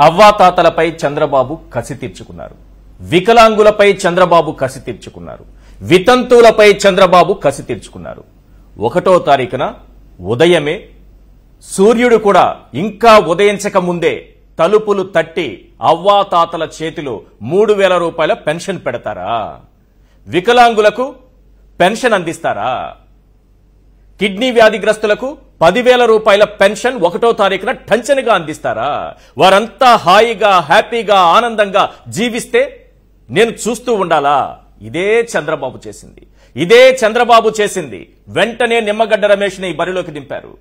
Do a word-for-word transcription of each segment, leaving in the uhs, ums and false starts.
అవ్వాతాతలపై చంద్రబాబు కసి తీర్చుకున్నారు. వికలాంగులపై చంద్రబాబు కసి తీర్చుకున్నారు. వితంతువులపై చంద్రబాబు కసి తీర్చుకున్నారు. ఒకటో తారీఖున ఉదయమే సూర్యుడు కూడా ఇంకా ఉదయించక ముందే తలుపులు తట్టి అవ్వాతాతల చేతిలో మూడు వేల రూపాయల పెన్షన్ పెడతారా? వికలాంగులకు పెన్షన్ అందిస్తారా? కిడ్నీ వ్యాధిగ్రస్తులకు పదివేల రూపాయల పెన్షన్ ఒకటో తారీఖున టంచనగా అందిస్తారా? వారంతా హాయిగా హ్యాపీగా ఆనందంగా జీవిస్తే నేను చూస్తూ ఉండాలా? ఇదే చంద్రబాబు చేసింది. ఇదే చంద్రబాబు చేసింది. వెంటనే నిమ్మగడ్డ రమేష్ ని బరిలోకి దింపారు.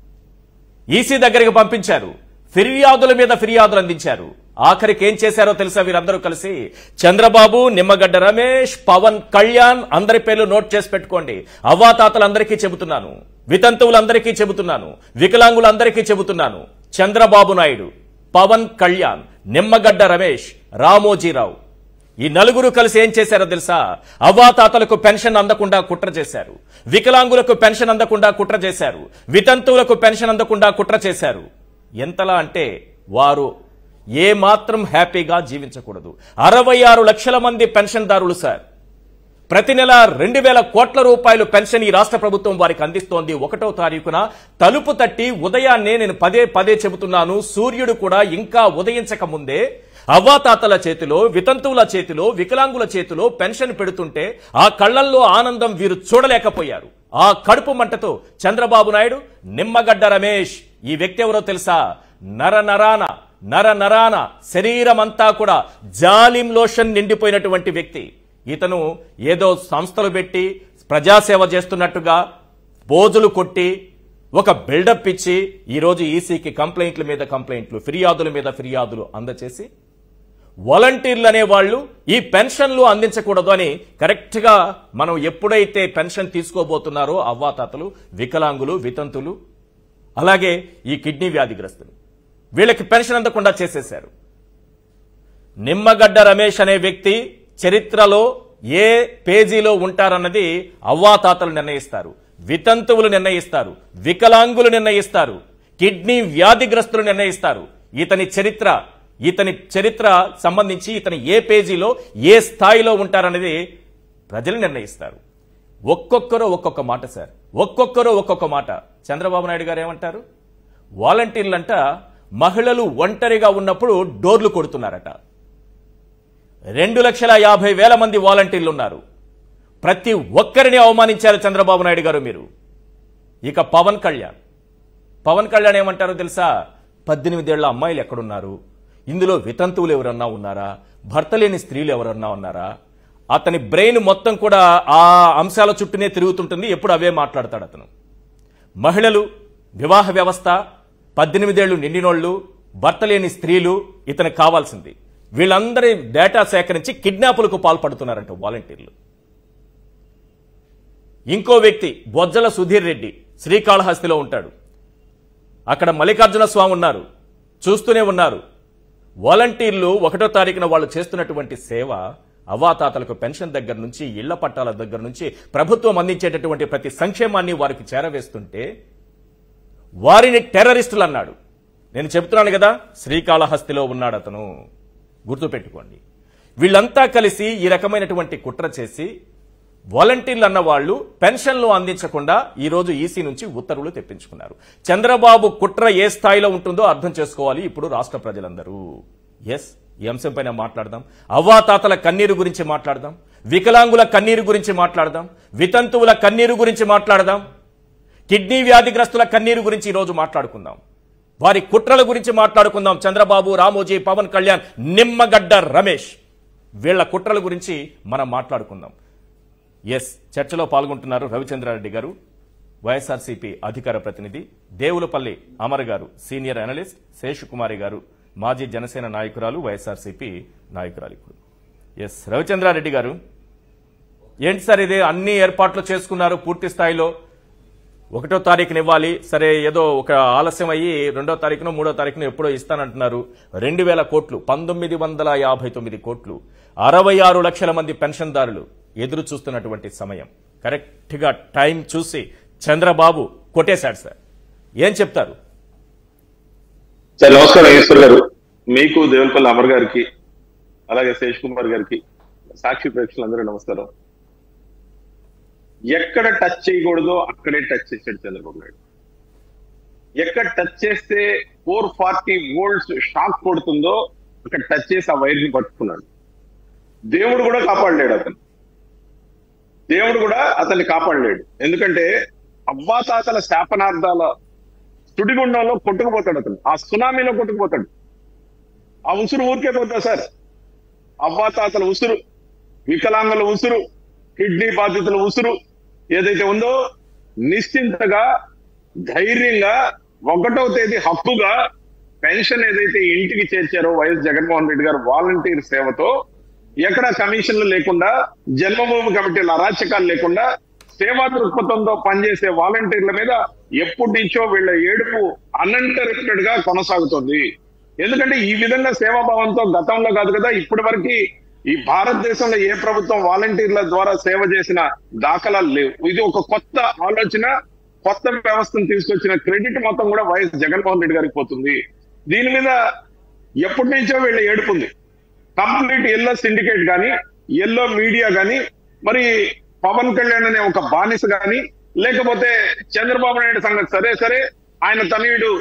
ఈసీ దగ్గరికి పంపించారు. ఫిర్యాదుల మీద ఫిర్యాదులు అందించారు. ఆఖరికి ఏం చేశారో తెలుసా? వీరందరూ కలిసి చంద్రబాబు, నిమ్మగడ్డ రమేష్, పవన్ కళ్యాణ్ అందరి పేర్లు నోట్ చేసి పెట్టుకోండి. అవ్వాతాతలందరికీ చెబుతున్నాను, వితంతువులందరికీ చెబుతున్నాను, వికలాంగులందరికీ చెబుతున్నాను. చంద్రబాబు నాయుడు, పవన్ కళ్యాణ్, నిమ్మగడ్డ రమేష్, రామోజీరావు ఈ నలుగురు కలిసి ఏం చేశారో తెలుసా? అవ్వాతాతలకు పెన్షన్ అందకుండా కుట్ర చేశారు. వికలాంగులకు పెన్షన్ అందకుండా కుట్ర చేశారు. వితంతువులకు పెన్షన్ అందకుండా కుట్ర చేశారు. ఎంతలా అంటే వారు ఏ మాత్రం హ్యాపీగా జీవించకూడదు. అరవై ఆరు లక్షల మంది పెన్షన్దారులు సార్. ప్రతి నెల రెండు వేల కోట్ల రూపాయలు పెన్షన్ ఈ రాష్ట్ర ప్రభుత్వం వారికి అందిస్తోంది. ఒకటో తారీఖున తలుపు తట్టి ఉదయాన్నే నేను పదే పదే చెబుతున్నాను, సూర్యుడు కూడా ఇంకా ఉదయించక ముందే అవ్వాతాతల చేతిలో, వితంతువుల చేతిలో, వికలాంగుల చేతిలో పెన్షన్ పెడుతుంటే ఆ కళ్లల్లో ఆనందం వీరు చూడలేకపోయారు. ఆ కడుపు మంటతో చంద్రబాబు నాయుడు, నిమ్మగడ్డ రమేష్ ఈ వ్యక్తి ఎవరో తెలుసా? నర నరాన నర నరాన శరీరం అంతా కూడా జాలిం లోషన్ నిండిపోయినటువంటి వ్యక్తి. ఇతను ఏదో సంస్థలు పెట్టి ప్రజాసేవ చేస్తున్నట్టుగా పోజులు కొట్టి ఒక బిల్డప్ ఇచ్చి ఈరోజు ఈసీకి కంప్లైంట్ల మీద కంప్లైంట్లు, ఫిర్యాదుల మీద ఫిర్యాదులు అందచేసి వాలంటీర్లు అనేవాళ్లు ఈ పెన్షన్లు అందించకూడదు అని కరెక్ట్ గా మనం ఎప్పుడైతే పెన్షన్ తీసుకోబోతున్నారో అవ్వాతాతలు, వికలాంగులు, వితంతులు, అలాగే ఈ కిడ్నీ వ్యాధిగ్రస్తులు వీళ్ళకి పెన్షన్ అందకుండా చేసేశారు. నిమ్మగడ్డ రమేష్ అనే వ్యక్తి చరిత్రలో ఏ పేజీలో ఉంటారన్నది అవ్వాతాతలు నిర్ణయిస్తారు, వితంతువులు నిర్ణయిస్తారు, వికలాంగులు నిర్ణయిస్తారు, కిడ్నీ వ్యాధిగ్రస్తులు నిర్ణయిస్తారు. ఇతని చరిత్ర ఇతని చరిత్ర సంబంధించి ఇతని ఏ పేజీలో ఏ స్థాయిలో ఉంటారనేది ప్రజలు నిర్ణయిస్తారు. ఒక్కొక్కరు ఒక్కొక్క మాట సార్, ఒక్కొక్కరు ఒక్కొక్క మాట. చంద్రబాబు నాయుడు గారు ఏమంటారు? వాలంటీర్లంట మహిళలు ఒంటరిగా ఉన్నప్పుడు డోర్లు కొడుతున్నారట. రెండు లక్షల యాభై వేల మంది వాలంటీర్లు ఉన్నారు. ప్రతి ఒక్కరిని అవమానించారు చంద్రబాబు నాయుడు గారు మీరు. ఇక పవన్ కళ్యాణ్ పవన్ కళ్యాణ్ ఏమంటారో తెలుసా? పద్దెనిమిదేళ్ల అమ్మాయిలు ఎక్కడున్నారు? ఇందులో వితంతువులు ఎవరన్నా ఉన్నారా? భర్త లేని స్త్రీలు ఎవరన్నా ఉన్నారా? అతని బ్రెయిన్ మొత్తం కూడా ఆ అంశాల చుట్టూనే తిరుగుతుంటుంది. ఎప్పుడు అవే మాట్లాడతాడు అతను. మహిళలు, వివాహ వ్యవస్థ, పద్దెనిమిదేళ్లు నిండినోళ్లు, భర్త లేని స్త్రీలు ఇతనికి కావాల్సింది. వీళ్ళందరి డేటా సేకరించి కిడ్నాపులకు పాల్పడుతున్నారంట వాలంటీర్లు. ఇంకో వ్యక్తి బొజ్జల సుధీర్ రెడ్డి శ్రీకాళహస్తిలో ఉంటాడు. అక్కడ మల్లికార్జున స్వామి ఉన్నారు, చూస్తూనే ఉన్నారు. వాలంటీర్లు ఒకటో తారీఖున వాళ్ళు చేస్తున్నటువంటి సేవ అవ్వాతాతలకు పెన్షన్ దగ్గర నుంచి, ఇళ్ల పట్టాల దగ్గర నుంచి ప్రభుత్వం అందించేటటువంటి ప్రతి సంక్షేమాన్ని వారికి చేరవేస్తుంటే వారిని టెర్రరిస్టులు అన్నాడు. నేను చెప్తున్నాను కదా, శ్రీకాళహస్తిలో ఉన్నాడు అతను, గుర్తుపెట్టుకోండి. వీళ్ళంతా కలిసి ఈ రకమైనటువంటి కుట్ర చేసి వాలంటీర్లు అన్న వాళ్ళు పెన్షన్లు అందించకుండా ఈరోజు ఈసీ నుంచి ఉత్తర్వులు తెప్పించుకున్నారు. చంద్రబాబు కుట్ర ఏ స్థాయిలో ఉంటుందో అర్థం చేసుకోవాలి ఇప్పుడు రాష్ట్ర ప్రజలందరూ. ఎస్, ఈ అంశం పైన మాట్లాడదాం. అవ్వాతాతల కన్నీరు గురించి మాట్లాడదాం, వికలాంగుల కన్నీరు గురించి మాట్లాడదాం, వితంతువుల కన్నీరు గురించి మాట్లాడదాం, కిడ్నీ వ్యాధిగ్రస్తుల కన్నీరు గురించి ఈరోజు మాట్లాడుకుందాం, వారి కుట్రల గురించి మాట్లాడుకుందాం. చంద్రబాబు, రామోజీ, పవన్ కళ్యాణ్, నిమ్మగడ్డ రమేష్ వీళ్ల కుట్రల గురించి మనం మాట్లాడుకుందాం. ఎస్, చర్చలో పాల్గొంటున్నారు రవిచంద్రారెడ్డి గారు, వైఎస్ఆర్సీపీ అధికార ప్రతినిధి, దేవులపల్లి అమర్ గారు సీనియర్ అనలిస్ట్, శేషకుమారి గారు మాజీ జనసేన నాయకురాలు, వైఎస్ఆర్సీపీ నాయకురాలు. ఇప్పుడు ఎస్, రవిచంద్రారెడ్డి గారు ఏంటి సార్ ఇది? అన్ని ఏర్పాట్లు చేసుకున్నారు పూర్తి స్థాయిలో, ఒకటో తారీఖున ఇవ్వాలి, సరే ఏదో ఒక ఆలస్యం అయ్యి రెండో తారీఖున మూడో తారీఖున ఎప్పుడో ఇస్తానంటున్నారు. రెండు వేల కోట్లు పంతొమ్మిది వందల యాభై తొమ్మిది కోట్లు అరవై ఆరు లక్షల మంది పెన్షన్దారులు ఎదురు చూస్తున్నటువంటి సమయం. కరెక్ట్ గా టైం చూసి చంద్రబాబు కొట్టేశాడు సార్. ఏం చెప్తారు? సార్ నమస్కారం ఈశ్వర్ గారు. మీకు దేవులపల్లి అమర్ గారికి అలాగే శేష్ కుమార్ గారికి సాక్షి ప్రేక్షకులందరూ నమస్కారం. ఎక్కడ టచ్ చేయకూడదో అక్కడే టచ్ చేశాడు చంద్రబాబు నాయుడు. ఎక్కడ టచ్ చేస్తే ఫోర్ ఫార్టీ వోల్ట్స్ షాక్ కొడుతుందో అక్కడ టచ్ చేసి ఆ వైర్ ని పట్టుకున్నాడు. దేవుడు కూడా కాపాడలేడు అతను దేవుడు కూడా అతన్ని కాపాడలేడు ఎందుకంటే అవ్వాతాతల శాపనార్థాల సుడిగుండంలో కొట్టుకుపోతాడు అతను. ఆ సునామీలో కొట్టుకుపోతాడు. ఆ ఉసురు ఊరికే పోతా సార్. అవ్వాతాతల ఉసురు, వికలాంగుల ఉసురు, కిడ్నీ బాధితుల ఉసురు ఏదైతే ఉందో నిశ్చింతగా ధైర్యంగా ఒకటో తేదీ హక్కుగా పెన్షన్ ఏదైతే ఇంటికి చేర్చారో వైఎస్ జగన్మోహన్ రెడ్డి గారు వాలంటీర్ సేవతో ఎక్కడ కమిషన్లు లేకుండా జన్మభూమి కమిటీల అరాచకాలు లేకుండా సేవా దృక్పథంతో పనిచేసే వాలంటీర్ల మీద ఎప్పటి నుంచో వీళ్ళ ఏడుపు అన్ఇంటరప్టెడ్ గా కొనసాగుతుంది. ఎందుకంటే ఈ విధంగా సేవాభావంతో గతంలో కాదు కదా ఇప్పటి వరకు ఈ భారతదేశంలో ఏ ప్రభుత్వం వాలంటీర్ల ద్వారా సేవ చేసిన దాఖలాలు లేవు. ఇది ఒక కొత్త ఆలోచన, కొత్త వ్యవస్థను తీసుకొచ్చిన క్రెడిట్ మొత్తం కూడా వైఎస్ జగన్మోహన్ రెడ్డి గారికి పోతుంది. దీని మీద ఎప్పటి నుంచో వీళ్ళ ఏడుపుంది. కంప్లీట్ ఎల్లో సిండికేట్ కానీ, ఎల్లో మీడియా కానీ, మరి పవన్ కళ్యాణ్ అనే ఒక బానిస కానీ, లేకపోతే చంద్రబాబు నాయుడు సంగతి సరే సరే ఆయన తనయుడు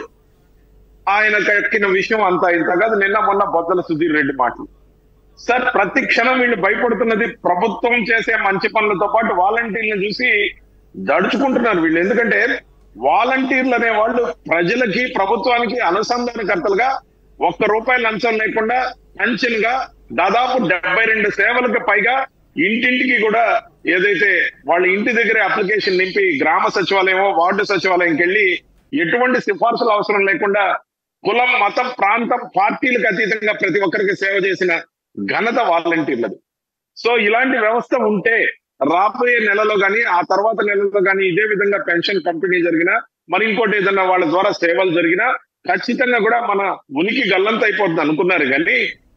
ఆయన ఎక్కిన విషయం అంతా ఇంత కాదు. నిన్న మొన్న బొద్దల సుధీర్ రెడ్డి మాటలు సార్. ప్రతి క్షణం వీళ్ళు భయపడుతున్నది ప్రభుత్వం చేసే మంచి పనులతో పాటు వాలంటీర్లను చూసి దడుచుకుంటున్నారు వీళ్ళు. ఎందుకంటే వాలంటీర్లు అనే వాళ్ళు ప్రజలకి ప్రభుత్వానికి అనుసంధానకర్తలుగా ఒక్క రూపాయి లంచం లేకుండా పెన్షన్ గా దాదాపు డెబ్బై రెండు సేవలకు పైగా ఇంటింటికి కూడా ఏదైతే వాళ్ళ ఇంటి దగ్గర అప్లికేషన్ నింపి గ్రామ సచివాలయమో వార్డు సచివాలయంకి వెళ్ళి ఎటువంటి సిఫార్సులు అవసరం లేకుండా కులం, మతం, ప్రాంతం, పార్టీలకు అతీతంగా ప్రతి ఒక్కరికి సేవ చేసిన ఘనత వాలంటీర్లది. సో ఇలాంటి వ్యవస్థ ఉంటే రాబోయే నెలలో కానీ ఆ తర్వాత నెలలో కానీ ఇదే విధంగా పెన్షన్ పంపిణీ జరిగినా మరి ఇంకోటి ఏదన్నా వాళ్ళ ద్వారా సేవలు జరిగినా ఖచ్చితంగా కూడా మన ఉనికి గల్లంత అయిపోతుంది అనుకున్నారు. కానీ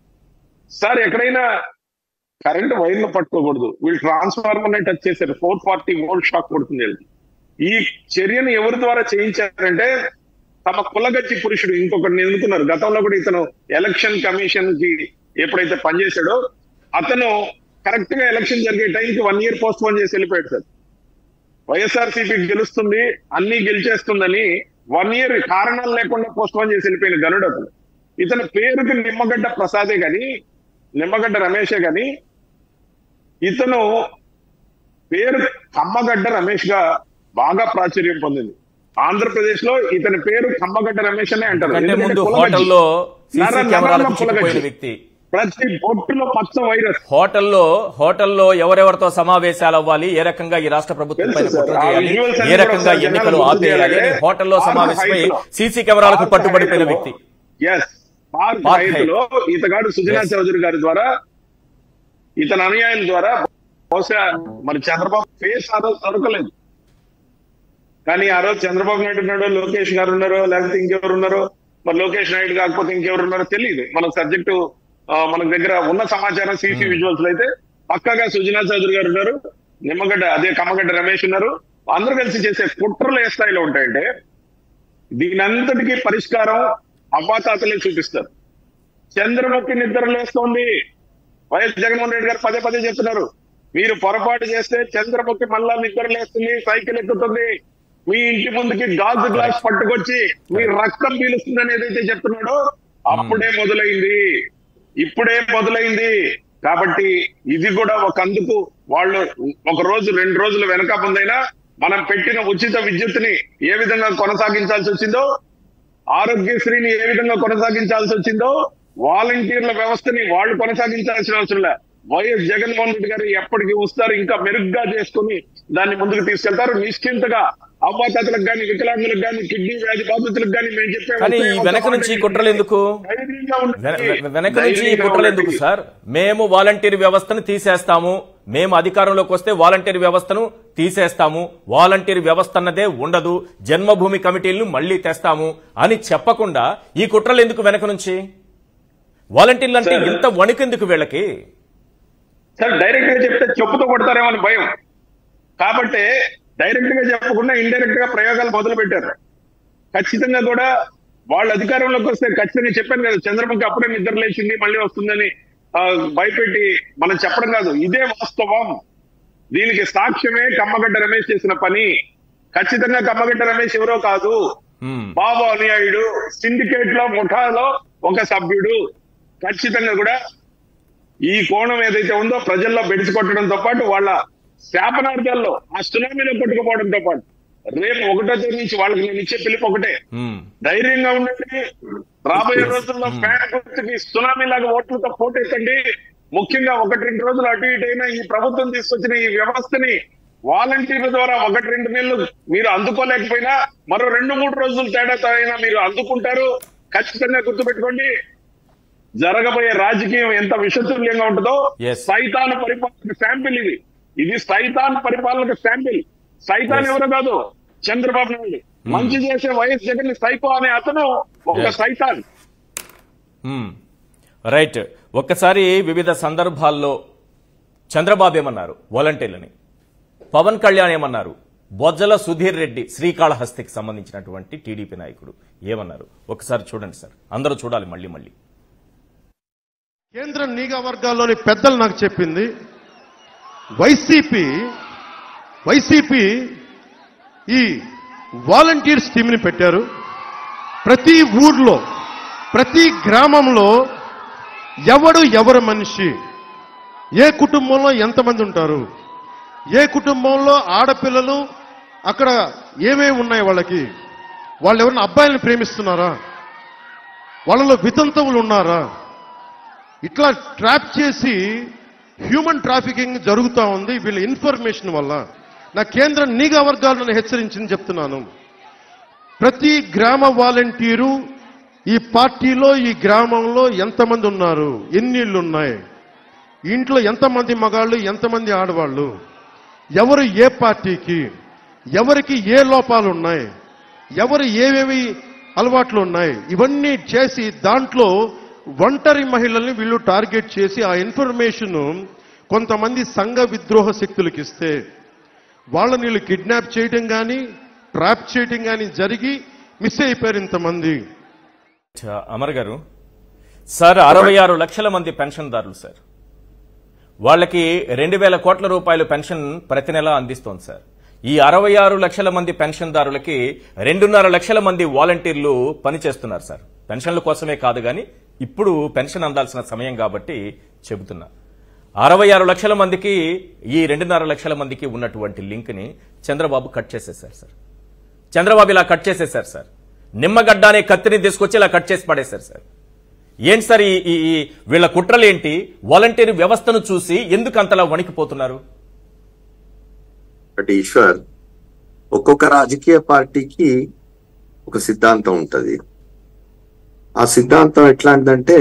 సార్ ఎక్కడైనా కరెంట్ వైర్లు పట్టుకోకూడదు. వీళ్ళు ట్రాన్స్ఫార్మర్ ని టచ్ చేశారు. ఫోర్ ఫార్టీ వోల్ట్ షాక్ కొడుతుంది. ఈ చర్యను ఎవరి ద్వారా చేయించారంటే తమ కులగచ్చి పురుషుడు ఇంకొకరిని ఎన్నుకున్నారు. గతంలో కూడా ఇతను ఎలక్షన్ కమిషన్ కి ఎప్పుడైతే పనిచేశాడో అతను కరెక్ట్ గా ఎలక్షన్ జరిగే టైంకి వన్ ఇయర్ పోస్ట్ పోన్ చేసి వెళ్ళిపోయాడు సార్. వైఎస్ఆర్సీపీ గెలుస్తుంది, అన్ని గెలిచేస్తుందని వన్ ఇయర్ కారణాలు లేకుండా పోస్ట్ పోన్ చేసి వెళ్ళిపోయిన గనుడు అతను. ఇతని పేరుకి నిమ్మగడ్డ ప్రసాదే గాని, నిమ్మగడ్డ రమేషే గాని, ఇతను పేరు కమ్మగడ్డ రమేష్ గా బాగా ప్రాచుర్యం పొందింది. ఆంధ్రప్రదేశ్ లో ఇతని పేరు కమ్మగడ్డ రమేష్ అనే అంటారు. ప్రతి బొట్టులో పచ్చ వైరస్. హోటల్లో హోటల్లో ఎవరెవరితో సమావేశాలు అవ్వాలి, ఏ రకంగా ఈ రాష్ట్ర ప్రభుత్వం పైన కుట్ర చేయాలి, ఏ రకంగా ఎన్నికలు ఆపేయాలి అని హోటల్లో సమావేశమై సీసీ కెమెరాలకు పట్టుబడిపోయిన వ్యక్తి. లో ఇతగాడు సుజనా చౌదరి గారి ద్వారా ఇతని అనుయాయుల ద్వారా బహుశా మరి చంద్రబాబు ఫేస్ ఆ రోజు దొరకలేదు. కానీ ఆ రోజు చంద్రబాబు నాయుడు ఉన్నాడో, లోకేష్ గారు ఉన్నారో, లేకపోతే ఇంకెవరు ఉన్నారో, మరి లోకేష్ నాయుడు కాకపోతే ఇంకెవరు ఉన్నారో తెలియదు. మన సబ్జెక్టు మన దగ్గర ఉన్న సమాచారం సీసీ విజువల్స్ లో అయితే పక్కగా సుజనా చౌదరి గారు ఉన్నారు, నిమ్మగడ్డ అదే కమ్మగడ్డ రమేష్ ఉన్నారు. అందరూ కలిసి చేసే కుట్రలు ఏ స్థాయిలో ఉంటాయంటే దీనంతటికీ పరిష్కారం అవ్వాతాతలే చూపిస్తారు. చంద్రముఖి నిద్ర లేస్తోంది. వైఎస్ జగన్మోహన్ రెడ్డి గారు పదే పదే చెప్తున్నారు, మీరు పొరపాటు చేస్తే చంద్రముఖి మళ్ళా నిద్ర లేస్తుంది, సైకిల్ ఎక్కుతుంది, మీ ఇంటి ముందుకి గాజు గ్లాస్ పట్టుకొచ్చి మీ రక్తం పీలుస్తుందని ఏదైతే చెప్తున్నాడో అప్పుడే మొదలైంది, ఇప్పుడే మొదలైంది. కాబట్టి ఇది కూడా ఒక అందుకు వాళ్ళు ఒక రోజు రెండు రోజులు వెనక ముందైనా మనం పెట్టిన ఉచిత విద్యుత్తుని ఏ విధంగా కొనసాగించాల్సి వచ్చిందో, ఆరోగ్యశ్రీని ఏ విధంగా కొనసాగించాల్సి వచ్చిందో, వాలంటీర్ల వ్యవస్థని వాళ్ళు కొనసాగించాల్సిన అవసరం లే. వైఎస్ జగన్మోహన్ రెడ్డి గారు ఎప్పటికీ వస్తారు, ఇంకా మెరుగ్గా చేసుకుని దాన్ని ముందుకు తీసుకెళ్తారు. నిశ్చింతగా అవ్వాతాతలకు కానీ, వికలాంగులకు కానీ, కిడ్నీ వ్యాధి బాధితులకు కానీ మేము చెప్పే వెనక నుంచి కుట్రలు ఎందుకు వెనక నుంచి కుట్రలు ఎందుకు సార్? మేము వాలంటీర్ వ్యవస్థను తీసేస్తాము, మేము అధికారంలోకి వస్తే వాలంటీర్ వ్యవస్థను తీసేస్తాము, వాలంటీర్ వ్యవస్థ అన్నదే ఉండదు, జన్మభూమి కమిటీలను మళ్లీ తెస్తాము అని చెప్పకుండా ఈ కుట్రలు ఎందుకు వెనక నుంచి? వాలంటీర్లు అంటే ఇంత వణికెందుకు వీళ్ళకి? సార్ డైరెక్ట్ గా చెప్తే చెప్పుతో కొడతారేమో అని భయం కాబట్టి డైరెక్ట్ గా చెప్పకుండా ఇండైరెక్ట్ గా ప్రయోగాలు మొదలు పెట్టారు. ఖచ్చితంగా కూడా వాళ్ళు అధికారంలోకి వస్తే ఖచ్చితంగా చెప్పాను కదా, చంద్రబాబుకి అప్పుడే నిద్ర లేచింది మళ్ళీ వస్తుందని భయపెట్టి మనం చెప్పడం కాదు, ఇదే వాస్తవం. దీనికి సాక్ష్యమే కమ్మగడ్డ రమేష్ చేసిన పని. ఖచ్చితంగా కమ్మగడ్డ రమేష్ ఎవరో కాదు, బాబు అనుయాయుడు, సిండికేట్ లో ముఠాలో ఒక సభ్యుడు. ఖచ్చితంగా కూడా ఈ కోణం ఏదైతే ఉందో ప్రజల్లో బెడిసి కొట్టడంతో పాటు వాళ్ళ శాపనార్థాల్లో ఆ సునామీలో కొట్టుకుపోవడంతో పాటు రేపు ఒకటో తేదీ నుంచి వాళ్ళకి నేను ఇచ్చే పిలుపు ఒకటే, ధైర్యంగా ఉండండి. రాబోయే రోజుల్లో ఫ్యాన్ గుర్తుకి సునామీ లాగా ఓట్లతో పోటెత్తండి. ముఖ్యంగా ఒకటి రెండు రోజులు అటు ఇటు అయినా ఈ ప్రభుత్వం తీసుకొచ్చిన ఈ వ్యవస్థని వాలంటీర్ల ద్వారా ఒకటి రెండు నెలలు మీరు అందుకోలేకపోయినా మరో రెండు మూడు రోజులు తేడాతో అయినా మీరు అందుకుంటారు. ఖచ్చితంగా గుర్తుపెట్టుకోండి, జరగబోయే రాజకీయం ఎంత విషతుల్యంగా ఉంటుందో. సైతాన్ పరిపాలన శాంపిల్ ఇది ఇది సైతాన్ పరిపాలనకు శాంపిల్. సైతాన్ ఎవరో కాదు, చంద్రబాబు నాయుడు. మంచి చేసే వైఎస్ జగన్ సైకో అనే అతను ఒక సైతాన్. రైట్. ఒక్కసారి వివిధ సందర్భాల్లో చంద్రబాబు ఏమన్నారు వాలంటీర్లని, పవన్ కళ్యాణ్ ఏమన్నారు, బొజ్జల సుధీర్ రెడ్డి శ్రీకాళహస్తికి సంబంధించినటువంటి టీడీపీ నాయకుడు ఏమన్నారు ఒకసారి చూడండి సార్, అందరూ చూడాలి మళ్ళీ మళ్ళీ. కేంద్ర నిఘా వర్గాల్లోని పెద్దలు నాకు చెప్పింది, వైసీపీ వైసీపీ ఈ వాలంటీర్స్ టీంని పెట్టారు. ప్రతి ఊర్లో ప్రతి గ్రామంలో ఎవడు ఎవరు మనిషి, ఏ కుటుంబంలో ఎంతమంది ఉంటారు, ఏ కుటుంబంలో ఆడపిల్లలు అక్కడ ఏమేమి ఉన్నాయి, వాళ్ళకి వాళ్ళు ఎవరైనా అబ్బాయిలను ప్రేమిస్తున్నారా, వాళ్ళలో వితంతువులు ఉన్నారా, ఇట్లా ట్రాప్ చేసి హ్యూమన్ ట్రాఫికింగ్ జరుగుతూ ఉంది వీళ్ళ ఇన్ఫర్మేషన్ వల్ల. నా కేంద్ర నిఘా వర్గాలను హెచ్చరించింది చెప్తున్నాను. ప్రతి గ్రామ వాలంటీరు ఈ పార్టీలో ఈ గ్రామంలో ఎంతమంది ఉన్నారు, ఎన్ని ఇళ్ళు ఉన్నాయి, ఇంట్లో ఎంతమంది మగాళ్ళు ఎంతమంది ఆడవాళ్ళు, ఎవరు ఏ పార్టీకి, ఎవరికి ఏ లోపాలు ఉన్నాయి, ఎవరు ఏవేవి అలవాట్లు ఉన్నాయి, ఇవన్నీ చేసి దాంట్లో ఒంటరి మహిళల్ని వీళ్ళు టార్గెట్ చేసి ఆ ఇన్ఫర్మేషన్ కొంతమంది సంఘ విద్రోహ శక్తులకు ఇస్తే వాళ్ళని వీళ్ళు కిడ్నాప్ చేయడం కానీ ట్రాప్ చేయడం కానీ జరిగి మిస్ అయిపోయారు ఇంతమంది. అమర్ గారు, సార్ అరవై ఆరు లక్షల మంది పెన్షన్దారులు సార్, వాళ్ళకి రెండు వేల కోట్ల రూపాయలు పెన్షన్ ప్రతి నెల అందిస్తోంది సార్. ఈ అరవై ఆరు లక్షల మంది పెన్షన్దారులకి రెండున్నర లక్షల మంది వాలంటీర్లు పనిచేస్తున్నారు సార్. పెన్షన్ల కోసమే కాదు కానీ ఇప్పుడు పెన్షన్ అందాల్సిన సమయం కాబట్టి చెబుతున్నా. అరవై ఆరు లక్షల మందికి ఈ రెండున్నర లక్షల మందికి ఉన్నటువంటి లింక్ ని చంద్రబాబు కట్ చేసేశారు సార్. చంద్రబాబు ఇలా కట్ చేసేశారు సార్. నిమ్మగడ్డ అనే కత్తిని తీసుకొచ్చి ఇలా కట్ చేసి పడేశారు సార్. ఏంటి సార్ ఈ వీళ్ళ కుట్రలేంటి? వాలంటీర్ వ్యవస్థను చూసి ఎందుకు అంతలా వణికిపోతున్నారు? ఈశ్వర్, ఒక్కొక్క రాజకీయ పార్టీకి ఒక సిద్ధాంతం ఉంటది. ఆ సిద్ధాంతం ఎట్లాంటిదంటే,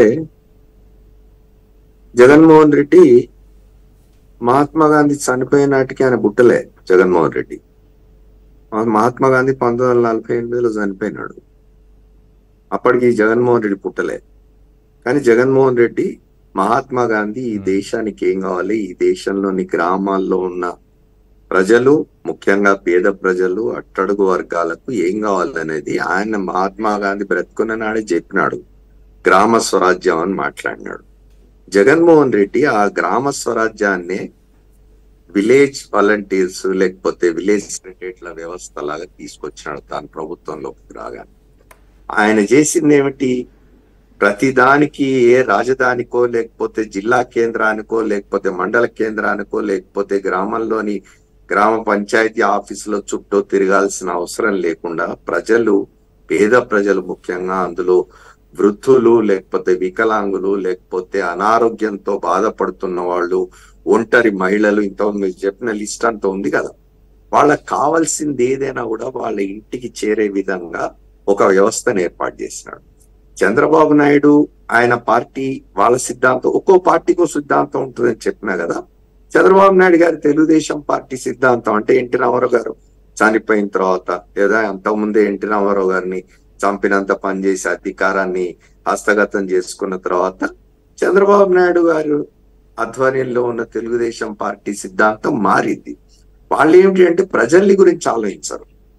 జగన్మోహన్ రెడ్డి మహాత్మా గాంధీ చనిపోయిన నాటికి ఆయన పుట్టలే. జగన్మోహన్ రెడ్డి మహాత్మా గాంధీ పంతొమ్మిది వందల నలభై ఎనిమిదిలో చనిపోయినాడు. అప్పటికి జగన్మోహన్ రెడ్డి పుట్టలే. కానీ జగన్మోహన్ రెడ్డి మహాత్మా గాంధీ ఈ దేశానికి ఏం కావాలి, ఈ దేశంలోని గ్రామాల్లో ఉన్న ప్రజలు, ముఖ్యంగా పేద ప్రజలు, అట్టడుగు వర్గాలకు ఏం కావాలనేది ఆయన మహాత్మా గాంధీ బ్రతుకున్న నాడే చెప్పినాడు. గ్రామ స్వరాజ్యం అని మాట్లాడినాడు. జగన్మోహన్ రెడ్డి ఆ గ్రామ స్వరాజ్యాన్ని విలేజ్ వాలంటీర్స్ లేకపోతే విలేజ్ సెక్రటరీల వ్యవస్థ లాగా తీసుకొచ్చినాడు తాను ప్రభుత్వంలోకి రాగానే. ఆయన చేసింది ఏమిటి? ప్రతిదానికి ఏ రాజధానికో లేకపోతే జిల్లా కేంద్రానికో లేకపోతే మండల కేంద్రానికో లేకపోతే గ్రామంలోని గ్రామ పంచాయతీ ఆఫీసులో చుట్టూ తిరగాల్సిన అవసరం లేకుండా ప్రజలు, పేద ప్రజలు, ముఖ్యంగా అందులో వృద్ధులు లేకపోతే వికలాంగులు లేకపోతే అనారోగ్యంతో బాధపడుతున్న వాళ్ళు, ఒంటరి మహిళలు, ఇంత మీరు చెప్పిన లిస్ట్ అంతా ఉంది కదా, వాళ్ళకి కావాల్సింది ఏదైనా కూడా వాళ్ళ ఇంటికి చేరే విధంగా ఒక వ్యవస్థను ఏర్పాటు చేసినాడు చంద్రబాబు నాయుడు. ఆయన పార్టీ వాళ్ళ సిద్ధాంతం, ఒక్కో పార్టీకో సిద్ధాంతం ఉంటుందని చెప్పినా కదా. చంద్రబాబు నాయుడు గారి తెలుగుదేశం పార్టీ సిద్ధాంతం అంటే ఎన్టీ రామారావు గారు చనిపోయిన తర్వాత లేదా అంతకుముందే ఎన్టీ రామారావు గారిని చంపినంత పనిచేసి అధికారాన్ని హస్తగతం చేసుకున్న తర్వాత చంద్రబాబు నాయుడు గారు ఆధ్వర్యంలో ఉన్న తెలుగుదేశం పార్టీ సిద్ధాంతం మారింది. వాళ్ళు ఏమిటి అంటే ప్రజల్ని గురించి ఆలోచించరు,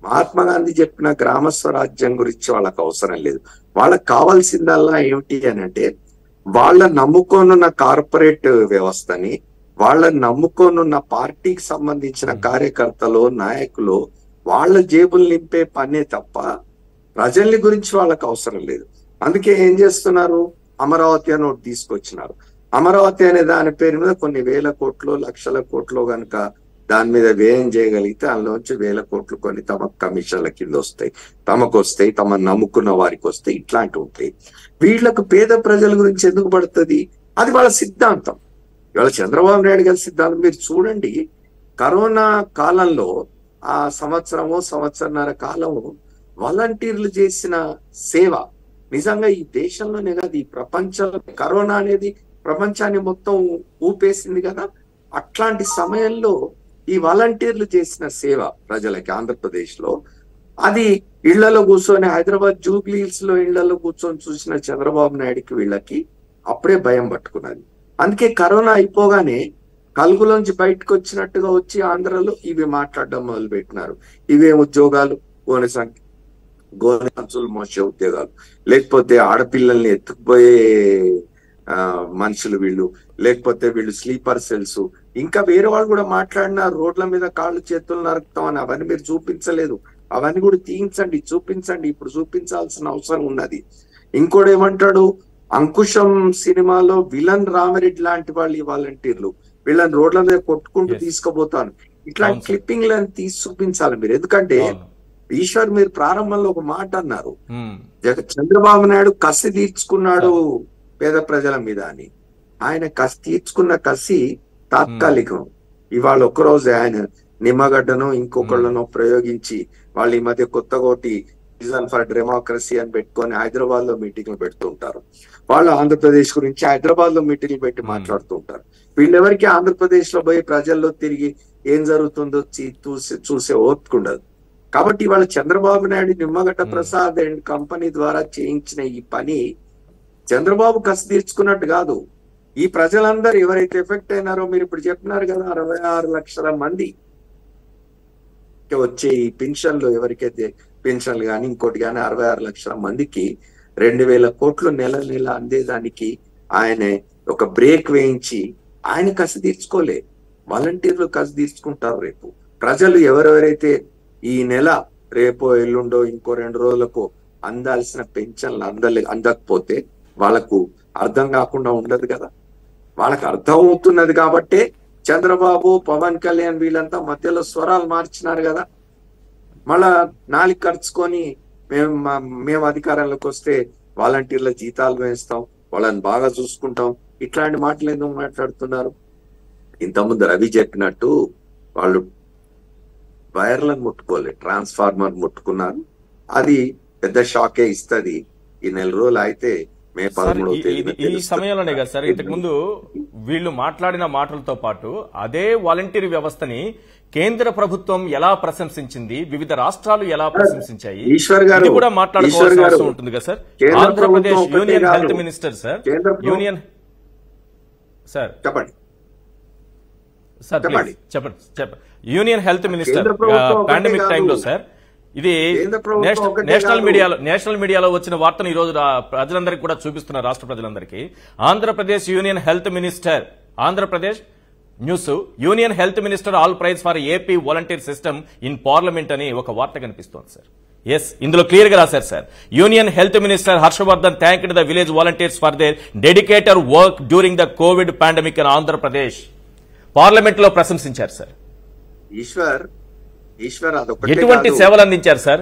మహాత్మా గాంధీ చెప్పిన గ్రామ స్వరాజ్యం గురించి వాళ్ళకి అవసరం లేదు. వాళ్ళకి కావాల్సిందల్లా ఏమిటి అని అంటే వాళ్ళ నమ్ముకోనున్న కార్పొరేట్ వ్యవస్థని, వాళ్ళ నమ్ముకోనున్న పార్టీకి సంబంధించిన కార్యకర్తలు, నాయకులు వాళ్ళ జేబులు నింపే పనే తప్ప ప్రజల్ని గురించి వాళ్ళకి అవసరం లేదు. అందుకే ఏం చేస్తున్నారు, అమరావతి అని ఒకటి తీసుకొచ్చినారు. అమరావతి అనే దాని పేరు మీద కొన్ని వేల కోట్లు లక్షల కోట్లు కనుక దాని మీద వ్యయం చేయగలిగితే అందులోంచి వేల కోట్లు కొన్ని తమ కమిషన్ల కింద వస్తాయి, తమకు వస్తాయి, తమ నమ్ముకున్న వారికి వస్తాయి, ఇట్లాంటివి ఉంటాయి. వీళ్లకు పేద ప్రజల గురించి ఎందుకు పడుతుంది? అది వాళ్ళ సిద్ధాంతం. ఇవాళ చంద్రబాబు నాయుడు గారి సిద్ధాంతం మీరు చూడండి. కరోనా కాలంలో ఆ సంవత్సరమో సంవత్సరన్నర కాలము వాలంటీర్లు చేసిన సేవ నిజంగా ఈ దేశంలోనే కాదు, ఈ ప్రపంచంలో కరోనా అనేది ప్రపంచాన్ని మొత్తం ఊపేసింది కదా. అట్లాంటి సమయంలో ఈ వాలంటీర్లు చేసిన సేవ ప్రజలకి ఆంధ్రప్రదేశ్ లో, అది ఇళ్లలో కూర్చొని హైదరాబాద్ జూబ్లీ హిల్స్ లో ఇళ్లలో కూర్చొని చూసిన చంద్రబాబు నాయుడుకి వీళ్ళకి అప్పుడే భయం పట్టుకున్నది. అందుకే కరోనా అయిపోగానే కలుగులోంచి బయటకు వచ్చినట్టుగా వచ్చి ఆంధ్రలో ఇవి మాట్లాడడం మొదలు పెట్టినారు. ఇవే ఉద్యోగాలు, గోనె సంఖ్య గోనె సంచులు మోసే ఉద్యోగాలు, లేకపోతే ఆడపిల్లల్ని ఎత్తుకుపోయే ఆ మనుషులు వీళ్ళు, లేకపోతే వీళ్ళు స్లీపర్ సెల్స్, ఇంకా వేరే వాళ్ళు కూడా మాట్లాడినారు రోడ్ల మీద కాళ్ళు చేతులు నరుకుతాం అని. అవన్నీ మీరు చూపించలేదు, అవన్నీ కూడా తీయించండి, చూపించండి. ఇప్పుడు చూపించాల్సిన అవసరం ఉన్నది. ఇంకోటి ఏమంటాడు, అంకుశం సినిమాలో విలన్ రామిరెడ్డి లాంటి వాళ్ళు ఈ వాలంటీర్లు వీళ్ళని రోడ్ల మీద కొట్టుకుంటూ తీసుకుపోతాను, ఇట్లాంటి క్లిప్పింగ్లను తీసి చూపించాలి మీరు. ఎందుకంటే ఈశ్వర్ మీరు ప్రారంభంలో ఒక మాట అన్నారు, చంద్రబాబు నాయుడు కసి తీర్చుకున్నాడు పేద ప్రజల మీద అని. ఆయన కసి తీర్చుకున్న కసి తాత్కాలికం. ఇవాళ ఒక్కరోజు ఆయన నిమ్మగడ్డను ఇంకొకళ్ళను ప్రయోగించి వాళ్ళు ఈ మధ్య కొత్తగా ఒకటి విజన్ ఫర్ డెమోక్రసీ అని పెట్టుకొని హైదరాబాద్ లో మీటింగ్లు పెడుతుంటారు. వాళ్ళు ఆంధ్రప్రదేశ్ గురించి హైదరాబాద్ లో మీటింగ్లు పెట్టి మాట్లాడుతూ ఉంటారు. వీళ్ళెవరికి ఆంధ్రప్రదేశ్ లో పోయి ప్రజల్లో తిరిగి ఏం జరుగుతుందో చూసే చూసే ఓపిక ఉండదు. కాబట్టి ఇవాళ చంద్రబాబు నాయుడు నిమ్మగడ్డ ప్రసాద్ అండ్ కంపెనీ ద్వారా చేయించిన ఈ పని చంద్రబాబు కసి తీర్చుకున్నట్టు కాదు. ఈ ప్రజలందరూ ఎవరైతే ఎఫెక్ట్ అయినారో మీరు ఇప్పుడు చెప్పినారు కదా, అరవై ఆరు లక్షల మంది వచ్చే ఈ పెన్షన్లు, ఎవరికైతే పెన్షన్లు కానీ ఇంకోటి కానీ అరవై ఆరు లక్షల మందికి రెండు వేల కోట్లు నెల నెల అందేదానికి ఆయన ఒక బ్రేక్ వేయించి ఆయన కసి తీర్చుకోలే. వాలంటీర్లు కసి తీర్చుకుంటారు. రేపు ప్రజలు ఎవరెవరైతే ఈ నెల రేపో ఎల్లుండో ఇంకో రెండు రోజులకు అందాల్సిన పెన్షన్లు అందలే అందకపోతే వాళ్ళకు అర్థం కాకుండా ఉండదు కదా. వాళ్ళకి అర్థం అవుతున్నది కాబట్టే చంద్రబాబు, పవన్ కళ్యాణ్ వీళ్ళంతా మధ్యలో స్వరాలు మార్చినారు కదా. మళ్ళా నాలుగు ఖర్చుకొని మేము మేము అధికారంలోకి వస్తే వాలంటీర్ల జీతాలు వేస్తాం, వాళ్ళని బాగా చూసుకుంటాం, ఇట్లాంటి మాటలు ఎందుకు మాట్లాడుతున్నారు? ఇంతకుముందు రవి చెప్పినట్టు వాళ్ళు వైర్లను ముట్టుకోలేదు, ట్రాన్స్ఫార్మర్ ముట్టుకున్నారు. అది పెద్ద షాకే ఇస్తుంది. ఈ నెల రోజులు అయితే మే పదమూడవ తేదీ ఈ సమయంలోనే కదా సార్ ఇంతకు ముందు వీళ్ళు మాట్లాడిన మాటలతో పాటు అదే వాలంటీర్ వ్యవస్థని కేంద్ర ప్రభుత్వం ఎలా ప్రశంసించింది, వివిధ రాష్ట్రాలు ఎలా ప్రశంసించాయి, ఈశ్వర్ గారు కూడా మాట్లాడుకోవాల్సిన అవసరం ఉంటుంది కదా sir. Andhra Pradesh union health minister sir union sir చెప్పండి సార్ చెప్పండి చెప్పండి యూనియన్ హెల్త్ మినిస్టర్ పాండమిక్ టైంలో సార్ ఇది నేషనల్ మీడియాలో నేషనల్ మీడియాలో వచ్చిన వార్తను ఈ రోజు ప్రజలందరికీ కూడా చూపిస్తున్నారు, రాష్ట్ర ప్రజలందరికీ. Andhra Pradesh union health minister Andhra Pradesh news union health minister all prize for AP volunteer system in parliament అని ఒక వార్త కనిపిస్తోంది సార్. ఎస్, ఇందులో క్లియర్ గా రాశారు sir. Union health minister Harshvardhan thanked the village volunteers for their dedicated work during the Covid pandemic in Andhra Pradesh. Parliament లో ప్రశంసించారు sir. Eshwar Eshwar అదొకటే ఎటువంటి సేవలు అందించారు సార్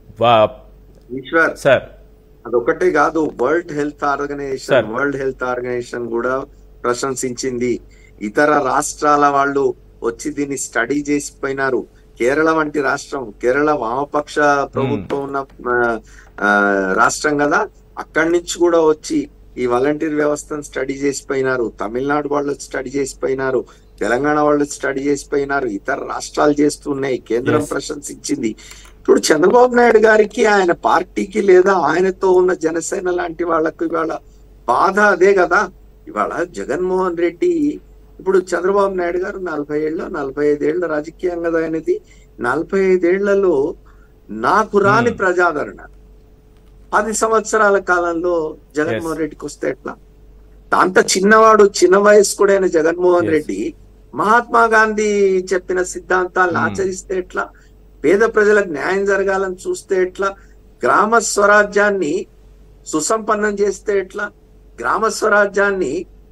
ఈశ్వర్ సార్? అదొకటే కాదు, World Health Organization World Health Organization కూడా ప్రశంసించింది. ఇతర రాష్ట్రాల వాళ్ళు వచ్చి దీన్ని స్టడీ చేసిపోయినారు. కేరళ వంటి రాష్ట్రం, కేరళ వామపక్ష ప్రభుత్వం ఉన్న రాష్ట్రం కదా, అక్కడి నుంచి కూడా వచ్చి ఈ వాలంటీర్ వ్యవస్థను స్టడీ చేసిపోయినారు. తమిళనాడు వాళ్ళు స్టడీ చేసిపోయినారు, తెలంగాణ వాళ్ళు స్టడీ చేసిపోయినారు, ఇతర రాష్ట్రాలు చేస్తున్నాయి. కేంద్రం ప్రశంసించింది. ఇప్పుడు చంద్రబాబు నాయుడు గారికి, ఆయన పార్టీకి లేదా ఆయనతో ఉన్న జనసేన లాంటి వాళ్ళకు ఇవాళ బాధ అదే కదా. ఇవాళ జగన్మోహన్ రెడ్డి, ఇప్పుడు చంద్రబాబు నాయుడు గారు నలభై ఏళ్ళ నలభై ఐదేళ్ల రాజకీయం కదా ఆయనది. నలభై ఐదేళ్లలో నాకు రాని ప్రజాదరణ పది సంవత్సరాల కాలంలో జగన్మోహన్ Yes. రెడ్డికి వస్తే ఎట్లా? అంత చిన్నవాడు చిన్న వయస్కుడైన జగన్మోహన్ Yes. రెడ్డి మహాత్మా గాంధీ చెప్పిన సిద్ధాంతాలను Hmm. ఆచరిస్తే ఎట్లా? పేద ప్రజలకు న్యాయం జరగాలని చూస్తే ఎట్లా? గ్రామ స్వరాజ్యాన్ని సుసంపన్నం చేస్తే ఎట్లా? గ్రామ స్వరాజ్యాన్ని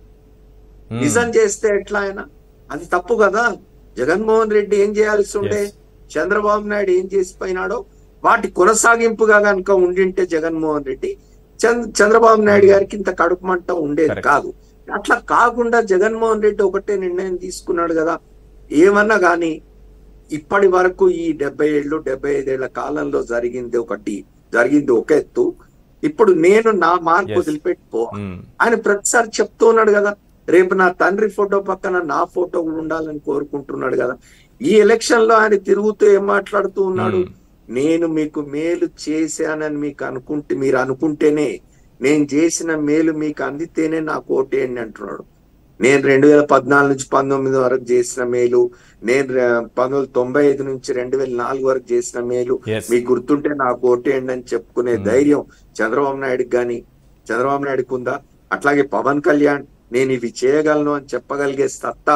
Hmm. నిజం చేస్తే ఎట్లా? ఆయన అది తప్పు కదా. జగన్మోహన్ రెడ్డి ఏం చేయాల్సి ఉండే, Yes. చంద్రబాబు నాయుడు ఏం చేసిపోయినాడో వాటి కొనసాగింపుగా కనుక ఉండింటే జగన్మోహన్ రెడ్డి చంద్ర చంద్రబాబు నాయుడు గారికి ఇంత కడుపు మంట ఉండేది Correct. కాదు. అట్లా కాకుండా జగన్మోహన్ రెడ్డి ఒకటే నిర్ణయం తీసుకున్నాడు కదా. ఏమన్నా గాని ఇప్పటి వరకు ఈ డెబ్బై ఏళ్ళు డెబ్బై ఐదేళ్ల కాలంలో జరిగింది ఒకటి, జరిగింది ఒక ఎత్తు. ఇప్పుడు నేను నా మార్పు Yes. వదిలిపెట్టుకో Hmm. ఆయన ప్రతిసారి చెప్తూ ఉన్నాడు కదా, రేపు నా తండ్రి ఫోటో పక్కన నా ఫోటో కూడా ఉండాలని కోరుకుంటున్నాడు కదా. ఈ ఎలక్షన్ లో ఆయన తిరుగుతూ ఏం మాట్లాడుతూ ఉన్నాడు? Hmm. నేను మీకు మేలు చేశానని మీకు అనుకుంటే, మీరు అనుకుంటేనే, నేను చేసిన మేలు మీకు అందితేనే నాకు ఓటేయండి అంటున్నాడు. నేను రెండు వేల పద్నాలుగు నుంచి పంతొమ్మిది వరకు చేసిన మేలు, నేను పంతొమ్మిది వందల తొంభై ఐదు నుంచి రెండు వేల నాలుగు వరకు చేసిన మేలు Yes. మీకు గుర్తుంటే నాకు ఓటేయండి అని చెప్పుకునే Hmm. ధైర్యం చంద్రబాబు నాయుడుకి గాని చంద్రబాబు నాయుడుకి ఉందా? అట్లాగే పవన్ కళ్యాణ్ నేను ఇవి చేయగలను అని చెప్పగలిగే సత్తా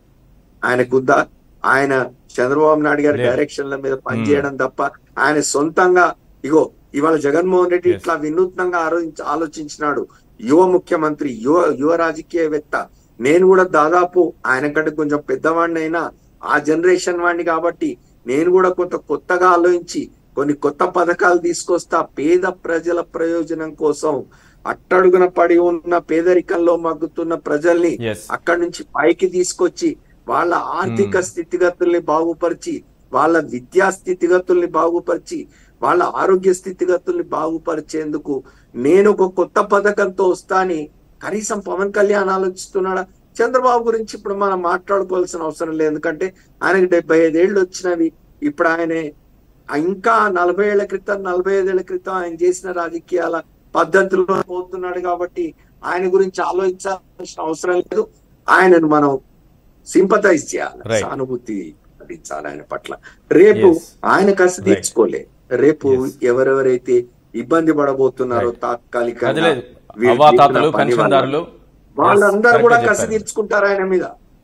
ఆయనకుందా? ఆయన చంద్రబాబు నాయుడు గారి లేదు. డైరెక్షన్ల మీద పనిచేయడం తప్ప ఆయన సొంతంగా ఇగో ఇవాళ జగన్మోహన్ రెడ్డి Yes. ఇట్లా వినూత్నంగా ఆలోచించి ఆలోచించినాడు. యువ ముఖ్యమంత్రి, యువ యువ రాజకీయవేత్త. నేను కూడా దాదాపు ఆయన కంటే కొంచెం పెద్దవాడిని అయినా ఆ జనరేషన్ వాడిని కాబట్టి నేను కూడా కొంత కొత్తగా ఆలోచించి కొన్ని కొత్త పథకాలు తీసుకొస్తా. పేద ప్రజల ప్రయోజనం కోసం అట్టడుగున పడి ఉన్న పేదరికంలో మగ్గుతున్న ప్రజల్ని Yes. అక్కడి నుంచి పైకి తీసుకొచ్చి వాళ్ళ ఆర్థిక Hmm. స్థితిగతుల్ని బాగుపరిచి, వాళ్ళ విద్యా స్థితిగతుల్ని బాగుపరిచి, వాళ్ళ ఆరోగ్య స్థితిగతుల్ని బాగుపరిచేందుకు నేను ఒక కొత్త పథకంతో వస్తాని కనీసం పవన్ కళ్యాణ్ ఆలోచిస్తున్నాడా? చంద్రబాబు గురించి ఇప్పుడు మనం మాట్లాడుకోవాల్సిన అవసరం లేదు, ఎందుకంటే ఆయనకి డెబ్బై ఐదేళ్లు వచ్చినవి. ఇప్పుడు ఆయన ఇంకా నలభై ఏళ్ల క్రితం నలభై ఐదేళ్ల క్రితం ఆయన చేసిన రాజకీయాల పద్ధతిలో పోతున్నాడు కాబట్టి ఆయన గురించి ఆలోచించాల్సిన అవసరం లేదు. ఆయనను మనం సింపథైజ్ చేయాలి, Right. సానుభూతి అందించాలి ఆయన పట్ల. రేపు Yes. ఆయన కసి Right. తీర్చుకోలే, రేపు Yes. ఎవరెవరైతే ఇబ్బంది పడబోతున్నారో Right. తాత్కాలికంగా అదిలే వీళ్ళు అవాతాతలు చేసిన పని వల్ల పెన్షన్దారులు వాళ్ళందరూ Yes, కూడా correct గా కసి చెప్పారు. తీర్చుకుంటారు ఆయన మీద.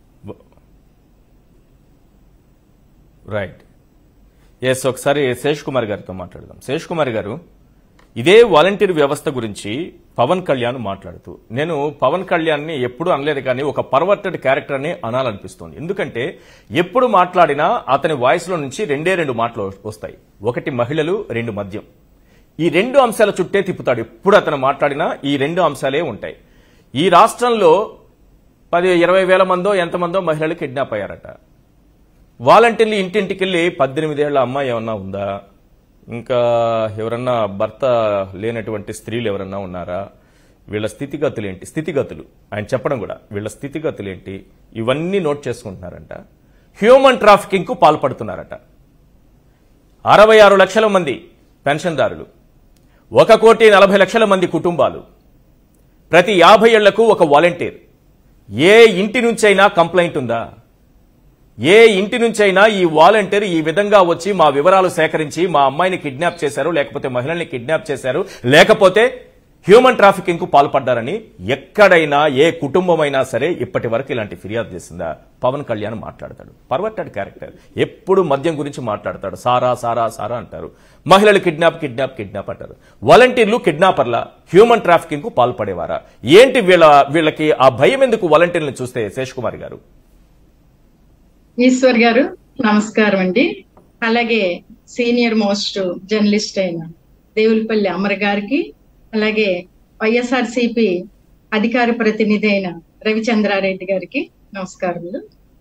రైట్. ఎస్, ఒకసారి శేష్ కుమార్ గారితో మాట్లాడదాం. శేష్ కుమార్ గారు, ఇదే వాలంటీర్ వ్యవస్థ గురించి పవన్ కళ్యాణ్ మాట్లాడుతూ, నేను పవన్ కళ్యాణ్ ని ఎప్పుడు అనలేదు కానీ ఒక పర్వర్టెడ్ క్యారెక్టర్ అని అనాలనిపిస్తోంది. ఎందుకంటే ఎప్పుడు మాట్లాడినా అతని వాయిస్ లో నుంచి రెండే రెండు మాటలు వస్తాయి. ఒకటి మహిళలు, రెండు మద్యం. ఈ రెండు అంశాల చుట్టే తిప్పుతాడు. ఎప్పుడు అతను మాట్లాడినా ఈ రెండు అంశాలే ఉంటాయి. ఈ రాష్ట్రంలో పది ఇరవై వేల మందో ఎంతమందో మహిళలు కిడ్నాప్ అయ్యారట. వాలంటీర్లు ఇంటింటికి వెళ్ళి పద్దెనిమిదేళ్ల అమ్మాయి ఏమన్నా ఉందా, ఇంకా ఎవరన్నా భర్త లేనటువంటి స్త్రీలు ఎవరన్నా ఉన్నారా, వీళ్ళ స్థితిగతులు ఏంటి, స్థితిగతులు ఆయన చెప్పడం కూడా, వీళ్ళ స్థితిగతులు ఏంటి, ఇవన్నీ నోట్ చేసుకుంటున్నారంట. హ్యూమన్ ట్రాఫికింగ్ కు పాల్పడుతున్నారట. అరవై ఆరు లక్షల మంది పెన్షన్దారులు, ఒక కోటి నలభై లక్షల మంది కుటుంబాలు, ప్రతి యాభై ఏళ్లకు ఒక వాలంటీర్. ఏ ఇంటి నుంచైనా కంప్లైంట్ ఉందా? ఏ ఇంటి నుంచైనా ఈ వాలంటీర్ ఈ విధంగా వచ్చి మా వివరాలు సేకరించి మా అమ్మాయిని కిడ్నాప్ చేశారు, లేకపోతే మహిళల్ని కిడ్నాప్ చేశారు, లేకపోతే హ్యూమన్ ట్రాఫికింగ్ కు పాల్పడ్డారని ఎక్కడైనా ఏ కుటుంబమైనా సరే ఇప్పటి వరకు ఇలాంటి ఫిర్యాదు చేసిందా? పవన్ కళ్యాణ్ మాట్లాడతాడు. Perverted character. ఎప్పుడు మద్యం గురించి మాట్లాడతాడు. సారా సారా సారా అంటారు. మహిళలు కిడ్నాప్ కిడ్నాప్ కిడ్నాప్ అంటారు. వాలంటీర్లు కిడ్నాపర్ల, హ్యూమన్ ట్రాఫికింగ్ కు పాల్పడేవారా? ఏంటి వీళ్ళ వీళ్ళకి ఆ భయం ఎందుకు వాలంటీర్లను చూస్తే? శేష్ కుమార్ గారు. ఈశ్వర్ గారు నమస్కారం అండి. అలాగే సీనియర్ మోస్ట్ జర్నలిస్ట్ అయిన దేవులపల్లి అమర్ గారికి, అలాగే వైఎస్ఆర్సీపీ అధికార ప్రతినిధి అయిన రవిచంద్రారెడ్డి గారికి నమస్కారములు.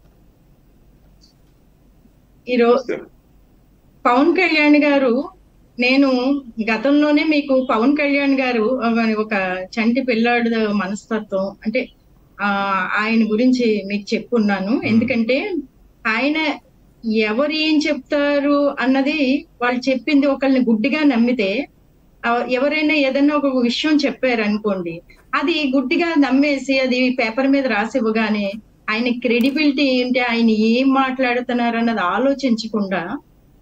ఈరోజు పవన్ కళ్యాణ్ గారు, నేను గతంలోనే మీకు పవన్ కళ్యాణ్ గారు ఒక చంటి పిల్లాడు మనస్తత్వం అంటే ఆ ఆయన గురించి మీకు చెప్పున్నాను. ఎందుకంటే ఆయన ఎవరు ఏం చెప్తారు అన్నది, వాళ్ళు చెప్పింది ఒకళ్ళని గుడ్డిగా నమ్మితే, ఎవరైనా ఏదైనా ఒక విషయం చెప్పారు అనుకోండి, అది గుడ్డిగా నమ్మేసి అది పేపర్ మీద రాసి ఇవ్వగానే ఆయన క్రెడిబిలిటీ ఏంటి, ఆయన ఏం మాట్లాడుతున్నారు అన్నది ఆలోచించకుండా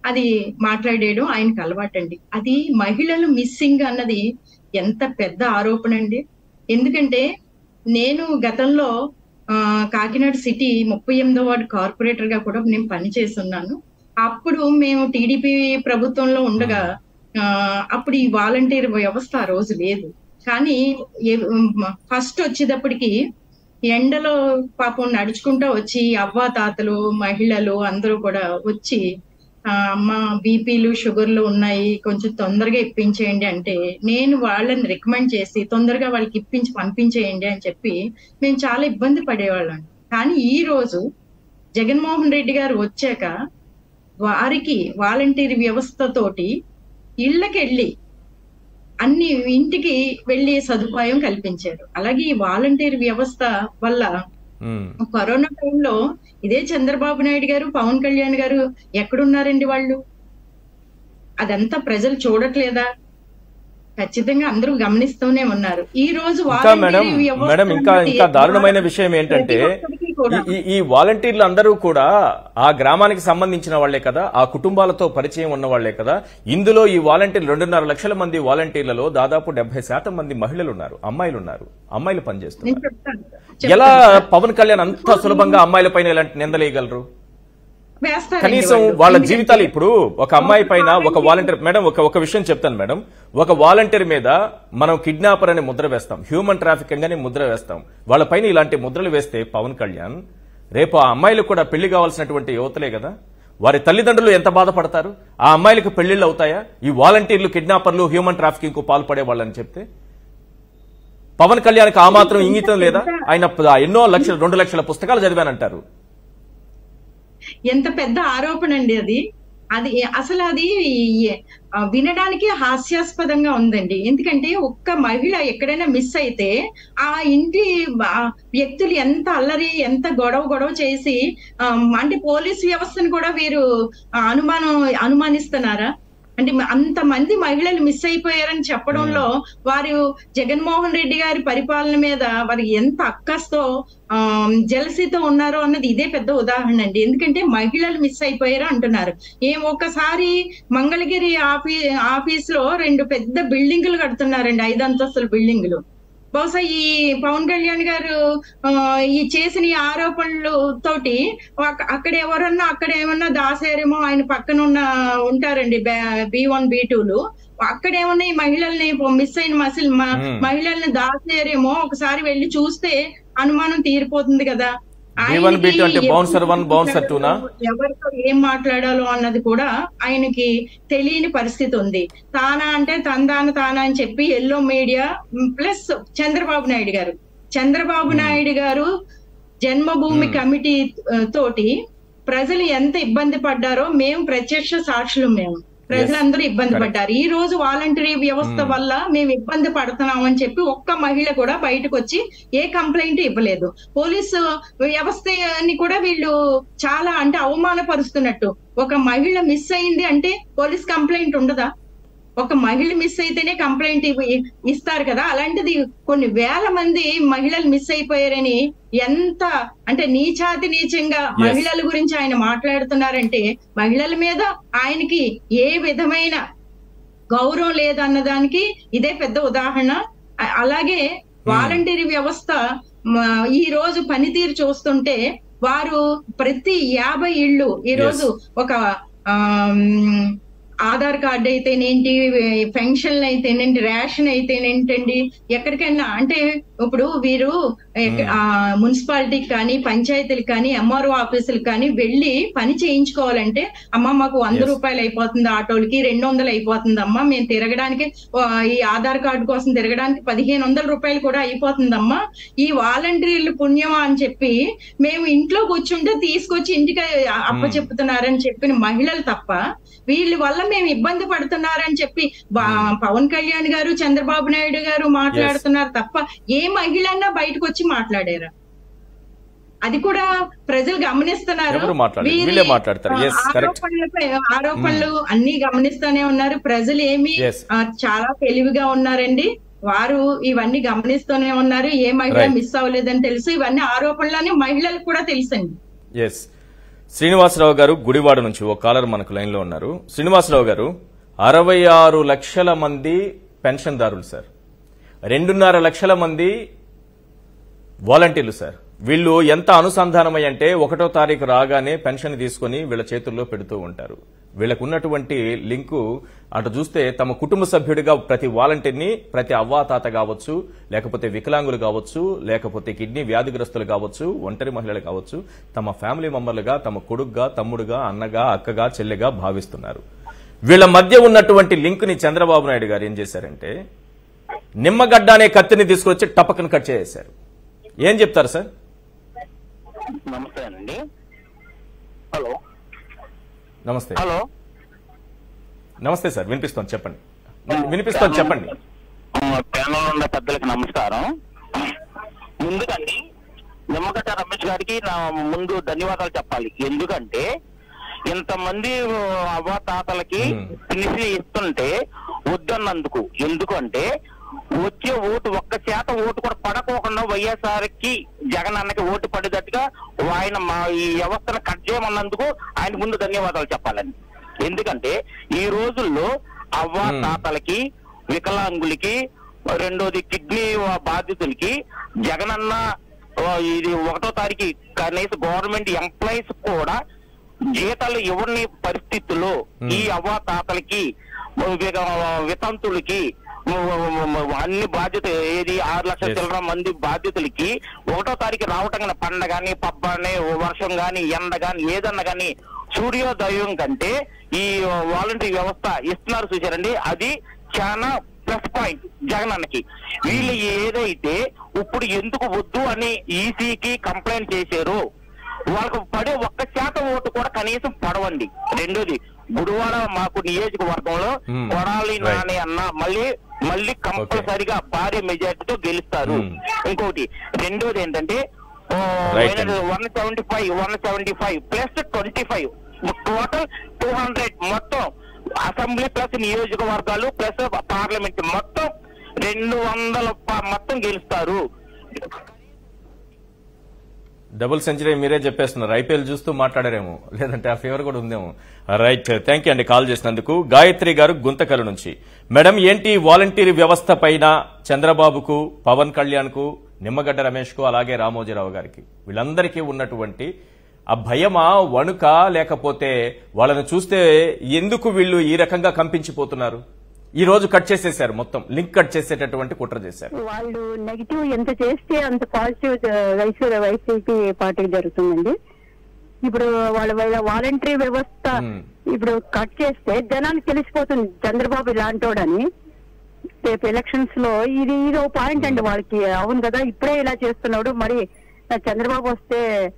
అది మాట్లాడేయడం ఆయనకు అలవాటండి. అది మహిళలు మిస్సింగ్ అన్నది ఎంత పెద్ద ఆరోపణ అండి. ఎందుకంటే నేను గతంలో ఆ కాకినాడ సిటీ ముప్పై ఎనిమిదో వార్డు కార్పొరేటర్ గా కూడా నేను పనిచేస్తున్నాను. అప్పుడు మేము టీడీపీ ప్రభుత్వంలో ఉండగా ఆ అప్పుడు ఈ వాలంటీర్ వ్యవస్థ ఆ రోజు లేదు. కానీ ఫస్ట్ వచ్చేటప్పటికి ఎండలో పాపం నడుచుకుంటూ వచ్చి అవ్వ తాతలు మహిళలు అందరూ కూడా వచ్చి ఆ అమ్మ బీపీలు షుగర్లు ఉన్నాయి, కొంచెం తొందరగా ఇప్పించేయండి అంటే నేను వాళ్ళని రికమెండ్ చేసి తొందరగా వాళ్ళకి ఇప్పించి పంపించేయండి అని చెప్పి మేము చాలా ఇబ్బంది పడేవాళ్ళం. కానీ ఈ రోజు జగన్మోహన్ రెడ్డి గారు వచ్చాక వారికి వాలంటీర్ వ్యవస్థతోటి ఇళ్ళకెళ్ళి అన్ని ఇంటికి వెళ్లి సదుపాయం కల్పించారు. అలాగే ఈ వాలంటీర్ వ్యవస్థ వల్ల కరోనా టైంలో ఇదే చంద్రబాబు నాయుడు గారు పవన్ కళ్యాణ్ గారు ఎక్కడున్నారండి వాళ్ళు? అదంతా ప్రజలు చూడట్లేదా? ఖచ్చితంగా అందరూ గమనిస్తూనే ఉన్నారు. ఈ రోజు మేడం మేడం ఇంకా ఇంకా దారుణమైన విషయం ఏంటంటే ఈ వాలంటీర్లు అందరూ కూడా ఆ గ్రామానికి సంబంధించిన వాళ్లే కదా, ఆ కుటుంబాలతో పరిచయం ఉన్న వాళ్లే కదా. ఇందులో ఈ వాలంటీర్లు రెండున్నర లక్షల మంది వాలంటీర్లలో దాదాపు డెబ్బై శాతం మంది మహిళలు ఉన్నారు, అమ్మాయిలు ఉన్నారు, అమ్మాయిలు పనిచేస్తున్నారు. ఎలా పవన్ కళ్యాణ్ అంత సులభంగా అమ్మాయిల పైన ఇలాంటి నిందలేయగలరు? కనీసం వాళ్ళ జీవితాలు ఇప్పుడు ఒక అమ్మాయి పైన ఒక వాలంటీర్ మేడం ఒక ఒక విషయం చెప్తాను మేడం, ఒక వాలంటీర్ మీద మనం కిడ్నాపర్ అని ముద్ర వేస్తాం, హ్యూమన్ ట్రాఫికింగ్ అని ముద్ర వేస్తాం. వాళ్ళ పైన ఇలాంటి ముద్రలు వేస్తే పవన్ కళ్యాణ్ రేపు ఆ అమ్మాయిలు కూడా పెళ్లి కావాల్సినటువంటి యువతలే కదా, వారి తల్లిదండ్రులు ఎంత బాధపడతారు? ఆ అమ్మాయిలకు పెళ్లిళ్ళు అవుతాయా ఈ వాలంటీర్లు కిడ్నాపర్లు హ్యూమన్ ట్రాఫికింగ్ కు పాల్పడే వాళ్ళని చెప్తే? పవన్ కళ్యాణ్కి ఆ మాత్రం ఇంగితం లేదా? ఆయన ఎన్నో లక్షల రెండు లక్షల పుస్తకాలు చదివానంటారు. ఎంత పెద్ద ఆరోపణ అండి అది. అది అసలు అది వినడానికి హాస్యాస్పదంగా ఉందండి. ఎందుకంటే ఒక్క మహిళ ఎక్కడైనా మిస్ అయితే ఆ ఇంటి వ్యక్తులు ఎంత అల్లరి ఎంత గొడవ గొడవ చేసి అంటే పోలీస్ వ్యవస్థను కూడా వీరు అనుమానం అనుమానిస్తున్నారా? అంటే అంత మంది మహిళలు మిస్ అయిపోయారని చెప్పడంలో వారు జగన్మోహన్ రెడ్డి గారి పరిపాలన మీద వారు ఎంత అక్కస్తో ఆ జలసీతో ఉన్నారో అన్నది ఇదే పెద్ద ఉదాహరణ అండి. ఎందుకంటే మహిళలు మిస్ అయిపోయారు అంటున్నారు. ఏం ఒక్కసారి మంగళగిరి ఆఫీ ఆఫీస్ లో రెండు పెద్ద బిల్డింగులు కడుతున్నారండి, ఐదు అంతస్తుల బిల్డింగులు. బహుశా ఈ పవన్ కళ్యాణ్ గారు ఈ చేసిన ఈ ఆరోపణలు తోటి అక్కడ ఎవరన్నా అక్కడ ఏమన్నా దాసారేమో, ఆయన పక్కన ఉన్న ఉంటారండి బి వన్ బి టూలు, అక్కడ ఏమన్నా ఈ మహిళల్ని మిస్ అయిన మసిల్ మహిళల్ని దాసారేమో ఒకసారి వెళ్ళి చూస్తే అనుమానం తీరిపోతుంది కదా. ఎవరితో ఏం మాట్లాడాలో అన్నది కూడా ఆయనకి తెలియని పరిస్థితి ఉంది. తానా అంటే తందాన తానా అని చెప్పి yellow media plus Chandrababu Naidu garu Chandrababu Naidu గారు జన్మభూమి కమిటీ తోటి ప్రజలు ఎంత ఇబ్బంది పడ్డారో మేము ప్రత్యక్ష సాక్షులు. మేము ప్రజలందరూ ఇబ్బంది పడ్డారు. ఈ రోజు వాలంటరీ వ్యవస్థ వల్ల మేము ఇబ్బంది పడుతున్నాం అని చెప్పి ఒక్క మహిళ కూడా బయటకు వచ్చి ఏ కంప్లైంట్ ఇవ్వలేదు. పోలీసు వ్యవస్థని కూడా వీళ్ళు చాలా అంటే అవమానపరుస్తున్నట్టు. ఒక మహిళ మిస్ అయింది అంటే పోలీస్ కంప్లైంట్ ఉండదా? ఒక మహిళ మిస్ అయితేనే కంప్లైంట్ ఇస్తారు కదా. అలాంటిది కొన్ని వేల మంది మహిళలు మిస్ అయిపోయారని ఎంత అంటే నీచాతి నీచంగా మహిళల గురించి ఆయన మాట్లాడుతున్నారంటే మహిళల మీద ఆయనకి ఏ విధమైన గౌరవం లేదన్నదానికి ఇదే పెద్ద ఉదాహరణ. అలాగే వాలంటీర్ వ్యవస్థ ఈ రోజు పనితీరు చూస్తుంటే వారు ప్రతి యాభై ఇళ్ళు ఈ రోజు ఒక ఆ ఆధార్ కార్డు అయితేనేంటి, పెన్షన్లు అయితేనేంటి, రేషన్ అయితేనేంటండి, ఎక్కడికైనా అంటే ఇప్పుడు వీరు మున్సిపాలిటీకి కానీ పంచాయతీలకు కానీ ఎంఆర్ఓ ఆఫీసులకు కానీ వెళ్ళి పని చేయించుకోవాలంటే అమ్మ మాకు వంద రూపాయలు అయిపోతుంది, ఆటోలకి రెండు వందలు అయిపోతుంది అమ్మా, మేము తిరగడానికి ఈ ఆధార్ కార్డు కోసం తిరగడానికి పదిహేను వందల రూపాయలు కూడా అయిపోతుందమ్మా, ఈ వాలంటీర్లు పుణ్యమా అని చెప్పి మేము ఇంట్లో కూర్చుంటే తీసుకొచ్చి ఇంటికి అప్పచెప్పుతున్నారని చెప్పిన మహిళలు తప్ప వీళ్ళ వల్ల మేము ఇబ్బంది పడుతున్నారని చెప్పి పవన్ కళ్యాణ్ గారు చంద్రబాబు నాయుడు గారు మాట్లాడుతున్నారు తప్ప ఏ మహిళన్నా బయటకు వచ్చి మాట్లాడారా? అది కూడా ప్రజలు గమనిస్తున్నారు. ఆరోపణలపై ఆరోపణలు అన్ని గమనిస్తూనే ఉన్నారు. ప్రజలు ఏమి చాలా తెలివిగా ఉన్నారండి, వారు ఇవన్నీ గమనిస్తూనే ఉన్నారు. ఏ మహిళ మిస్ అవ్వలేదని తెలుసు. ఇవన్నీ ఆరోపణలని మహిళలకు కూడా తెలుసండి. శ్రీనివాసరావు గారు గుడివాడ నుంచి ఓ కాలర్ మనకు లైన్ లో ఉన్నారు. శ్రీనివాసరావు గారు, అరవై ఆరు లక్షల మంది పెన్షన్దారులు సార్, రెండున్నర లక్షల మంది వాలంటీర్లు సార్. వీళ్ళు ఎంత అనుసంధానమై అంటే ఒకటో తారీఖు రాగానే పెన్షన్ తీసుకుని వీళ్ళ చేతుల్లో పెడుతూ ఉంటారు. వీళ్ళకు ఉన్నటువంటి లింకు అటు చూస్తే తమ కుటుంబ సభ్యుడిగా ప్రతి వాలంటీర్ని, ప్రతి అవ్వాతాత కావచ్చు, లేకపోతే వికలాంగులు కావచ్చు, లేకపోతే కిడ్నీ వ్యాధిగ్రస్తులు కావచ్చు, ఒంటరి మహిళలు కావచ్చు, తమ ఫ్యామిలీ మెంబర్లుగా, తమ కొడుగ్గా, తమ్ముడుగా, అన్నగా, అక్కగా, చెల్లెగా భావిస్తున్నారు. వీళ్ళ మధ్య ఉన్నటువంటి లింక్ ని చంద్రబాబు నాయుడు గారు ఏం చేశారంటే నిమ్మగడ్డ అనే కత్తిని తీసుకొచ్చి టపకను కట్ చేశారు. ఏం చెప్తారు సార్? నమస్తే అండి. హలో నమస్తే. హలో నమస్తే సార్, వినిపిస్తోంది, చెప్పండి. వినిపిస్తోంది, చెప్పండి. ప్యానల్ ఉన్న పెద్దలకి నమస్కారం. ముందుకండి నిమ్మగడ్డ రమేష్ గారికి నా ముందు ధన్యవాదాలు చెప్పాలి. ఎందుకంటే ఇంతమంది అవ్వాతాతలకి పిలిచి ఇస్తుంటే వద్దన్నందుకు. ఎందుకంటే వచ్చే ఓటు ఒక్క శాతం ఓటు కూడా పడకోకుండా వైఎస్ఆర్ కి జగన్ అన్నకి ఓటు పడేటట్టుగా ఆయన మా ఈ వ్యవస్థను కట్ చేయమన్నందుకు ఆయన ముందు ధన్యవాదాలు చెప్పాలని. ఎందుకంటే ఈ రోజుల్లో అవ్వ తాతలకి, వికలాంగులకి, రెండోది కిడ్నీ బాధితులకి జగనన్న ఇది ఒకటో తారీఖు కనీసం గవర్నమెంట్ ఎంప్లాయీస్ కూడా జీతాలు ఇవ్వని పరిస్థితుల్లో ఈ అవ్వ తాతలకి, వితంతులకి, అన్ని బాధ్యత ఏది ఆరు లక్షల చిల్లర మంది బాధ్యతలకి ఒకటో తారీఖు రావటం పండ గాని, పబ్బ గాని, వర్షం గాని, ఎండ గాని, ఏదన్నా గాని సూర్యోదయం కంటే ఈ వాలంటరీ వ్యవస్థ ఇస్తున్నారు చూసారండి. అది చాలా ప్లస్ పాయింట్ జగన్ అన్నకి. వీళ్ళు ఏదైతే ఇప్పుడు ఎందుకు వద్దు అని ఈసీకి కంప్లైంట్ చేశారు, వాళ్ళకు పడే ఒక్క శాతం ఓటు కూడా కనీసం పడవండి. రెండోది గుడివాడ మాకు నియోజకవర్గంలో కొడాలి నాని అన్న మళ్ళీ మళ్ళీ కంపల్సరిగా భారీ మెజార్టీతో గెలుస్తారు. ఇంకోటి రెండోది ఏంటంటే one seventy five one seventy five plus twenty five total two hundred మొత్తం అసెంబ్లీ ప్లస్ నియోజకవర్గాలు ప్లస్ పార్లమెంట్ మొత్తం రెండు వందల మొత్తం గెలుస్తారు. డబుల్ సెంచరీ మీరే చెప్పేస్తున్నారు. ఐపీఎల్ చూస్తూ మాట్లాడారేమో, లేదంటే ఆ ఫేవర్ కూడా ఉందేమో. రైట్, థ్యాంక్ యూ అండి కాల్ చేసినందుకు. గాయత్రి గారు గుంతకల్ నుంచి, మేడం ఏంటి వాలంటీర్ వ్యవస్థ పైన చంద్రబాబుకు, పవన్ కళ్యాణ్ కు, నిమ్మగడ్డ రమేష్ కు, అలాగే రామోజీరావు గారికి వీళ్ళందరికీ ఉన్నటువంటి ఆ భయమా, వణుక, లేకపోతే వాళ్ళని చూస్తే ఎందుకు వీళ్ళు ఈ రకంగా కంపించిపోతున్నారు? ఈ రోజు కట్ చేసేసారు, మొత్తం లింక్ కట్ చేసేటటువంటి కుట్ర చేశారు. వాళ్ళు నెగిటివ్ ఎంత చేస్తే అంత పాజిటివ్ వైసీ వైసీపీ పార్టీకి జరుగుతుందండి. ఇప్పుడు వాళ్ళ వాలంటరీ వ్యవస్థ ఇప్పుడు కట్ చేస్తే జనానికి తెలిసిపోతుంది చంద్రబాబు ఇలాంటోడని. రేపు ఎలక్షన్స్ లో ఇది ఇదో పాయింట్ అండి వాళ్ళకి. అవును కదా, ఇప్పుడే ఇలా చేస్తున్నాడు, మరి చంద్రబాబు వస్తే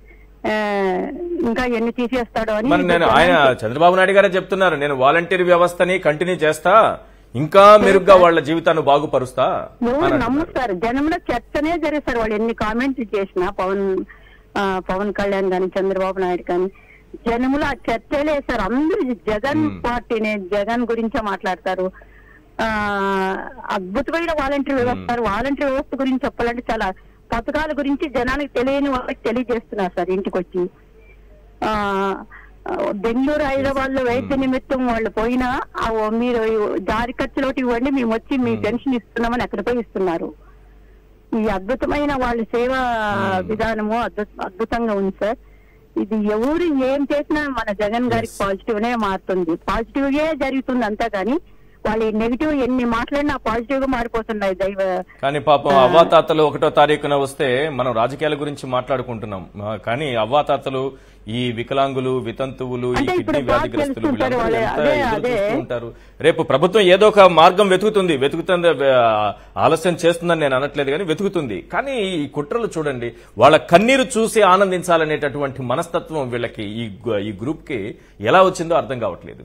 ఇంకా ఎన్ని తీసేస్తాడు అని. నేను ఆయన చంద్రబాబు నాయుడు గారే చెప్తున్నారు, నేను వాలంటీర్ వ్యవస్థని కంటిన్యూ చేస్తా, ఇంకా మెరుగ్గా వాళ్ళ జీవితాన్ని బాగుపరుస్తా. ఎవరు నమ్ముతారు? జనంలో చర్చనే జరిగిస్తారు. వాళ్ళు ఎన్ని కామెంట్లు చేసినా పవన్ పవన్ కళ్యాణ్ గాని, చంద్రబాబు నాయుడు కానీ, జనములు ఆ చర్చలే వేస్తారు. అందరూ జగన్ పార్టీనే, జగన్ గురించే మాట్లాడతారు. ఆ అద్భుతమైన వాలంటీర్ వ్యవస్థ. వాలంటీర్ వ్యవస్థ గురించి చెప్పాలంటే చాలా పథకాల గురించి జనానికి తెలియని వాళ్ళకి తెలియజేస్తున్నారు సార్ ఇంటికి వచ్చి. ఆ బెంగళూరు, హైదరాబాద్ లో వైద్య నిమిత్తం వాళ్ళు పోయినా మీరు దారి ఖర్చులోటి ఇవ్వండి, మేము వచ్చి మీ పెన్షన్ ఇస్తున్నామని అక్కడ పోయి ఇస్తున్నారు. ఈ అద్భుతమైన వాళ్ళ సేవా విధానము అద్భుతంగా ఉంది సార్. ఇది ఎవరు ఏం చేసినా మన జగన్ గారికి పాజిటివ్ నే మారుతుంది, పాజిటివ్ గా జరుగుతుంది అంతా. కానీ వాళ్ళు నెగిటివ్ ఎన్ని మాట్లాడినా పాజిటివ్ గా మారిపోతున్నాయి. దైవ కానీ పాపం అవ్వాతాతలు ఒకటో తారీఖున వస్తే మనం రాజకీయాల గురించి మాట్లాడుకుంటున్నాం, కానీ అవ్వాతాతలు, ఈ వికలాంగులు, వితంతువులు, ఈ కిడ్నీ వ్యాధిగ్రస్తులు ఉంటారు. రేపు ప్రభుత్వం ఏదో ఒక మార్గం వెతుకుతుంది, వెతుకుతుంది ఆలస్యం చేస్తుందని నేను అనట్లేదు, కానీ వెతుకుతుంది. కానీ ఈ కుట్రలు చూడండి, వాళ్ళ కన్నీరు చూసి ఆనందించాలనేటటువంటి మనస్తత్వం వీళ్ళకి, ఈ గ్రూప్ కి ఎలా వచ్చిందో అర్థం కావట్లేదు.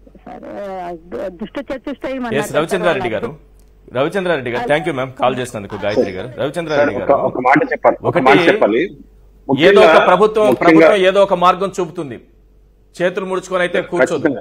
రవిచంద్రారెడ్డి గారు రవిచంద్రారెడ్డి గారు థ్యాంక్ యూ మ్యామ్ కాల్ చేసినందుకు. గాయత్రి గారు, రవిచంద్రారెడ్డి గారు, ఒక మాట చెప్పాలి. ఒకటి ఏదో ఒక ప్రభుత్వం ప్రభుత్వం ఏదో ఒక మార్గం చూపుతుంది, చేతులు ముడుచుకొని అయితే కూర్చోదు.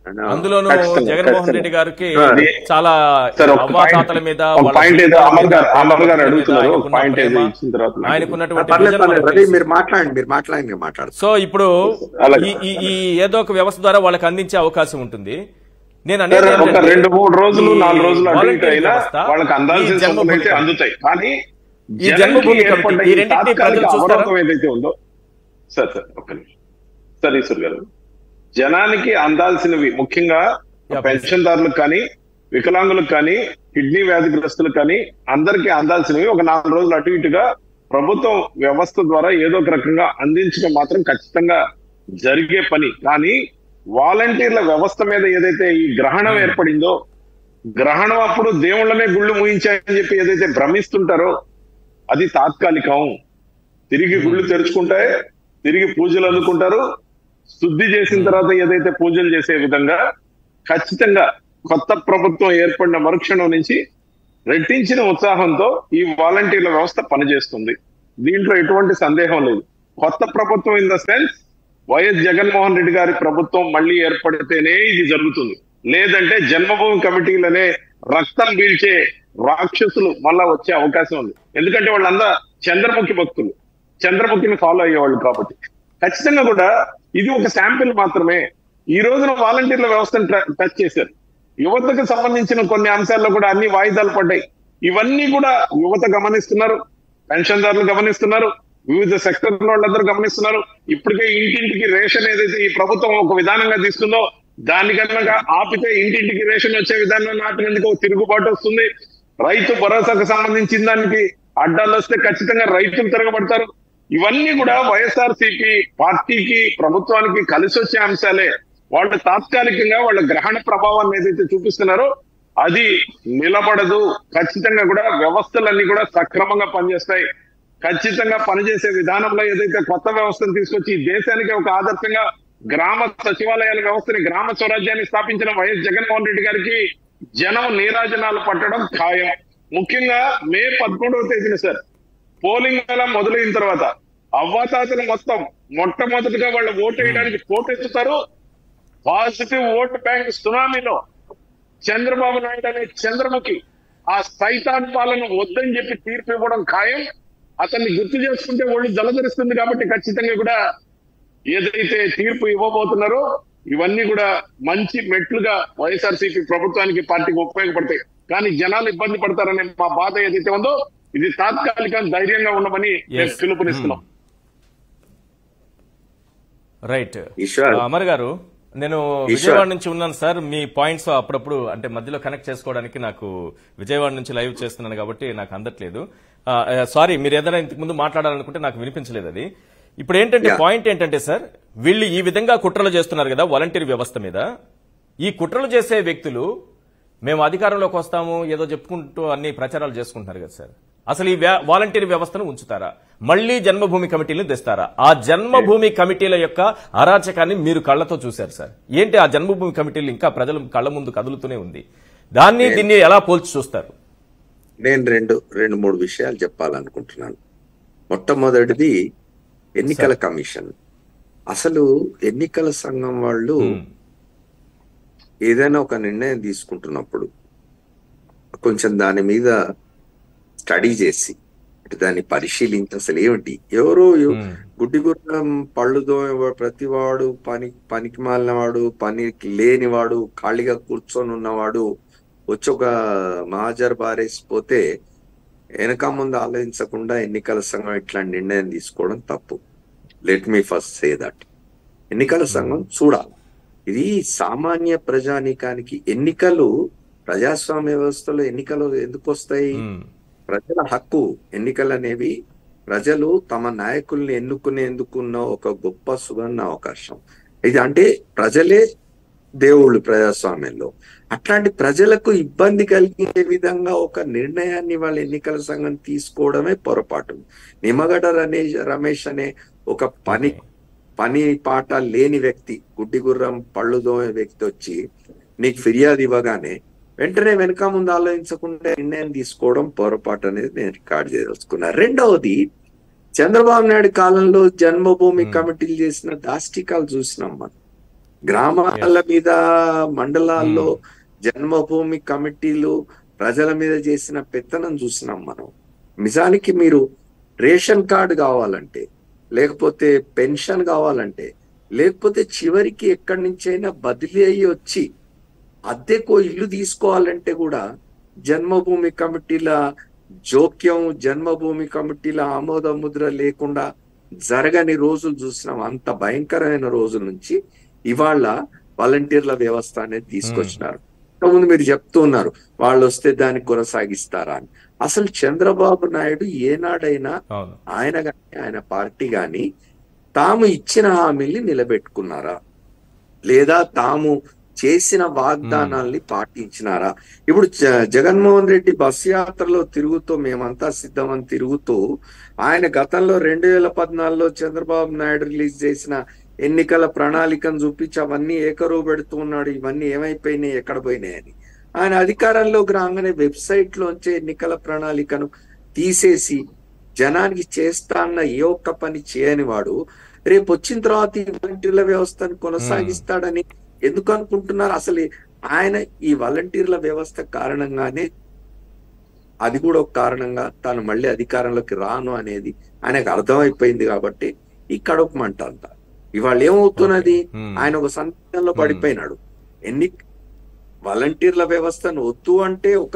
అందులోనూ ఖచ్చితంగా, జగన్మోహన్ ఖచ్చితంగా. రెడ్డి గారికి అది చాలా సార్ ఒక అవ్వాతాతల మీద ఒక వాళ్ళ పాయింట్ ఏదో అమర్ గారు అమర్ గారు మీద అడుగుతున్నారు ఒక ఆయనకున్న పాయింట్ ఏదో ప్రేమ, ఇచ్చిన తర్వాత నాకు ఆయనకున్నటువంటి పర్లేదు విజన్ పర్లేదు మనకు రవి తెలుసు. మీరు మాట్లాడండి మీరు మాట్లాడండి మాట్లాడు సో ఇప్పుడు అలాగే. ఈ ఈ- ఈ ఏదో ఒక వ్యవస్థ ద్వారా వాళ్ళకి అందించే అవకాశం ఉంటుంది. నేను సార్ అనేది ఒక ఏంటంటే, రెండు మూడు రోజులు ఈ నాలుగు రోజులు అటు ఇటు వాలంటీర్ అయినా వ్యవస్థ, వాళ్ళకి అందాల్సిన ఈ జన్మభూమి సొమ్ములు అయితే కమిటీ, అందుతాయి. కానీ ఈ జనానికి జన్మభూమి కమిటీ, ఏర్పడ్డ ఈ ఈ రెండింటినీ తాత్కాలిక ప్రజలు చూస్తారా? అవరోధం ఏదైతే ఉందో సార్ సార్ ఒక్క నిమిషం సార్ ఈశ్వర్ గారు, జనానికి అందాల్సినవి ముఖ్యంగా Yeah, పెన్షన్దారులకు కానీ వికలాంగులకు కానీ కిడ్నీ వ్యాధిగ్రస్తులకు కానీ అందరికీ అందాల్సినవి ఒక నాలుగు రోజులు అటు ఇటుగా ప్రభుత్వం వ్యవస్థ ద్వారా ఏదో ఒక రకంగా అందించడం మాత్రం ఖచ్చితంగా జరిగే పని. కానీ వాలంటీర్ల వ్యవస్థ మీద ఏదైతే ఈ గ్రహణం ఏర్పడిందో, గ్రహణం అప్పుడు దేవుళ్ళనే గుళ్ళు మూయించాయని చెప్పి ఏదైతే భ్రమిస్తుంటారో అది తాత్కాలికం. తిరిగి గుళ్ళు తెరుచుకుంటాయి, తిరిగి పూజలు అందుకుంటారు. శుద్ధి చేసిన తర్వాత ఏదైతే పూజలు చేసే విధంగా ఖచ్చితంగా కొత్త ప్రభుత్వం ఏర్పడిన మరుక్షణం నుంచి రెట్టించిన ఉత్సాహంతో ఈ వాలంటీర్ల వ్యవస్థ పనిచేస్తుంది. దీంట్లో ఎటువంటి సందేహం లేదు. కొత్త ప్రభుత్వం in the sense YS Jaganmohan Reddy గారి ప్రభుత్వం మళ్ళీ ఏర్పడితేనే ఇది జరుగుతుంది. లేదంటే జన్మభూమి కమిటీలనే రక్తం పీల్చే రాక్షసులు మళ్ళా వచ్చే అవకాశం ఉంది. ఎందుకంటే వాళ్ళందరూ చంద్రముఖి భక్తులు, చంద్రముఖిని ఫాలో అయ్యేవాళ్ళు కాబట్టి ఖచ్చితంగా కూడా ఇది ఒక శాంపిల్ మాత్రమే. ఈ రోజున వాలంటీర్ల వ్యవస్థను టచ్ చేశారు. యువతకు సంబంధించిన కొన్ని అంశాల్లో కూడా అన్ని వాయిదాలు పడ్డాయి. ఇవన్నీ కూడా యువత గమనిస్తున్నారు, పెన్షన్దారులు గమనిస్తున్నారు, వివిధ సెక్టర్ వాళ్ళందరూ గమనిస్తున్నారు. ఇప్పటికే ఇంటింటికి రేషన్ ఏదైతే ఈ ప్రభుత్వం ఒక విధానంగా తీసుకుందో దానికన్నా ఆపితే ఇంటింటికి రేషన్ వచ్చే విధానం నాటినందుకు ఒక తిరుగుబాటు వస్తుంది. రైతు భరోసాకు సంబంధించిన దానికి అడ్డాలు వస్తే ఖచ్చితంగా రైతులు తిరగబడతారు. ఇవన్నీ కూడా వైఎస్ఆర్ సిపి పార్టీకి ప్రభుత్వానికి కలిసి వచ్చే అంశాలే. వాళ్ళు తాత్కాలికంగా వాళ్ళ గ్రహణ ప్రభావాన్ని ఏదైతే చూపిస్తున్నారో అది నిలబడదు. ఖచ్చితంగా కూడా వ్యవస్థలన్నీ కూడా సక్రమంగా పనిచేస్తాయి. ఖచ్చితంగా పనిచేసే విధానంలో ఏదైతే కొత్త వ్యవస్థను తీసుకొచ్చి ఈ దేశానికి ఒక ఆదర్శంగా గ్రామ సచివాలయాల వ్యవస్థని, గ్రామ స్వరాజ్యాన్ని స్థాపించిన వైఎస్ జగన్మోహన్ రెడ్డి గారికి జనం నీరాజనాలు పట్టడం ఖాయం. ముఖ్యంగా మే పదకొండవ తేదీన సార్ పోలింగ్ వేళ మొదలైన తర్వాత అవ్వాతాతలు మొత్తం మొట్టమొదటిగా వాళ్ళు ఓటు వేయడానికి పోటెత్తుతారు. పాజిటివ్ ఓట్ బ్యాంక్ సునామీలో చంద్రబాబు నాయుడు అనే చంద్రముఖి ఆ సైతాన్ పాలన వద్దని చెప్పి తీర్పు ఇవ్వడం ఖాయం. అతన్ని గుర్తు చేసుకుంటే ఒళ్ళు జలధరిస్తుంది. కాబట్టి ఖచ్చితంగా కూడా ఏదైతే తీర్పు ఇవ్వబోతున్నారో ఇవన్నీ కూడా మంచి మెట్లుగా వైఎస్ఆర్సీపీ ప్రభుత్వానికి పార్టీకి ఉపయోగపడతాయి. కానీ జనాలు ఇబ్బంది పడతారనే మా బాధ ఏదైతే ఉందో ఇది తాత్కాలిక ధైర్యంగా ఉండమని మేము పిలుపునిస్తున్నాం. రైట్ ఈశ్వర్. అమర్ గారు, నేను విజయవాడ నుంచి ఉన్నాను సార్. మీ పాయింట్స్ అప్పుడప్పుడు అంటే మధ్యలో కనెక్ట్ చేసుకోవడానికి నాకు విజయవాడ నుంచి లైవ్ చేస్తున్నాను కాబట్టి నాకు అందట్లేదు. సారీ, మీరు ఏదైనా ఇంతకు ముందు మాట్లాడాలనుకుంటే నాకు వినిపించలేదు అది. ఇప్పుడు ఏంటంటే పాయింట్ ఏంటంటే సార్, వీళ్ళు ఈ విధంగా కుట్రలు చేస్తున్నారు కదా వాలంటీర్ వ్యవస్థ మీద. ఈ కుట్రలు చేసే వ్యక్తులు మేము అధికారంలోకి వస్తాము ఏదో చెప్పుకుంటూ అన్ని ప్రచారాలు చేసుకుంటున్నారు కదా సార్. అసలు ఈ వాలంటీర్ వ్యవస్థను ఉంచుతారా, మళ్లీ జన్మభూమి కమిటీలను తెస్తారా? ఆ జన్మభూమి కమిటీల యొక్క అరాచకాన్ని మీరు కళ్లతో చూశారు సార్. ఏంటి ఆ జన్మభూమి కమిటీలు ఇంకా ప్రజల కళ్ల ముందు కదులుతూనే ఉంది. దాన్ని దీన్ని ఎలా పోల్చి చూస్తారు? నేను రెండు రెండు మూడు విషయాలు చెప్పాలనుకుంటున్నాను. మొట్టమొదటిది ఎన్నికల కమిషన్. అసలు ఎన్నికల సంఘం వాళ్ళు ఏదైనా ఒక నిర్ణయం తీసుకుంటున్నప్పుడు కొంచెం దాని మీద స్టడీ చేసి దాన్ని పరిశీలించి అసలు ఏమిటి, ఎవరో గుడ్డి గుర్రం పళ్ళుదో ప్రతివాడు పని పనికి మాలినవాడు, పనికి లేనివాడు, ఖాళీగా కూర్చొని ఉన్నవాడు వచ్చి ఒక మహాజర్ బారేసిపోతే వెనక ముందు ఆలోచించకుండా ఎన్నికల సంఘం ఇట్లాంటి నిర్ణయం తీసుకోవడం తప్పు. Let me first say that. ఎన్నికల సంఘం చూడాలి. ఇది సామాన్య ప్రజానీకానికి ఎన్నికలు, ప్రజాస్వామ్య వ్యవస్థలో ఎన్నికలు ఎందుకు వస్తాయి? ప్రజల హక్కు. ఎన్నికలు అనేవి ప్రజలు తమ నాయకుల్ని ఎన్నుకునేందుకున్న ఒక గొప్ప సువర్ణ అవకాశం. ఇది అంటే ప్రజలే దేవుళ్ళు ప్రజాస్వామ్యంలో. అట్లాంటి ప్రజలకు ఇబ్బంది కలిగే విధంగా ఒక నిర్ణయాన్ని వాళ్ళ ఎన్నికల సంఘం తీసుకోవడమే పొరపాటు. నిమ్మగడ్డ రమేష్ రమేష్ అనే ఒక పని పని పాట లేని వ్యక్తి, గుడ్డి గుర్రం పళ్ళు దోమే వ్యక్తి వచ్చి నీకు ఫిర్యాదు ఇవ్వగానే వెంటనే వెనక ముందు ఆలోచించకుండా నిర్ణయం తీసుకోవడం పొరపాటు అనేది నేను రికార్డ్ చేయదలుచుకున్నా. రెండవది, చంద్రబాబు నాయుడు కాలంలో జన్మభూమి కమిటీలు చేసిన దాష్టికాలు చూసినాం మనం. గ్రామాల మీద మండలాల్లో జన్మభూమి కమిటీలు ప్రజల మీద చేసిన పెత్తనం చూసినాం మనం. నిజానికి మీరు రేషన్ కార్డు కావాలంటే, లేకపోతే పెన్షన్ కావాలంటే, లేకపోతే చివరికి ఎక్కడి నుంచైనా బదిలీ అయ్యి వచ్చి అద్దెకో ఇల్లు తీసుకోవాలంటే కూడా జన్మభూమి కమిటీల జోక్యం, జన్మభూమి కమిటీల ఆమోద ముద్ర లేకుండా జరగని రోజులు చూసినాం. అంత భయంకరమైన రోజుల నుంచి ఇవాళ వాలంటీర్ల వ్యవస్థ అనేది తీసుకొచ్చినారు. ముందు మీరు చెప్తూ ఉన్నారు వాళ్ళు వస్తే దాన్ని కొనసాగిస్తారా అని. అసలు చంద్రబాబు నాయుడు ఏనాడైనా ఆయన గాని ఆయన పార్టీ గాని తాము ఇచ్చిన హామీల్ని నిలబెట్టుకున్నారా, లేదా తాము చేసిన వాగ్దానాల్ని పాటించినారా? ఇప్పుడు జగన్మోహన్ రెడ్డి బస్ యాత్రలో తిరుగుతూ మేమంతా సిద్ధమని తిరుగుతూ ఆయన గతంలో రెండు వేల పద్నాలుగులో చంద్రబాబు నాయుడు రిలీజ్ చేసిన ఎన్నికల ప్రణాళికను చూపించి అవన్నీ ఏకరువు పెడుతూ ఉన్నాడు. ఇవన్నీ ఏమైపోయినాయి, ఎక్కడ పోయినాయని. ఆయన అధికారంలోకి రాగానే వెబ్సైట్ లోంచే ఎన్నికల ప్రణాళికను తీసేసి జనానికి చేస్తా అన్న ఏ ఒక్క పని చేయని వాడు రేపు వచ్చిన తర్వాత ఈ వాలంటీర్ల వ్యవస్థను కొనసాగిస్తాడని ఎందుకు అనుకుంటున్నారు? అసలు ఆయన ఈ వాలంటీర్ల వ్యవస్థ కారణంగానే, అది కూడా ఒక కారణంగా తాను మళ్ళీ అధికారంలోకి రాను అనేది ఆయనకు అర్థమైపోయింది. కాబట్టి ఈ కడుపు మంట అంతా ఇవాళ ఏమవుతున్నది, ఆయన ఒక సందేహంలో పడిపోయినాడు. ఎన్ని వాలంటీర్ల వ్యవస్థను వద్దు అంటే ఒక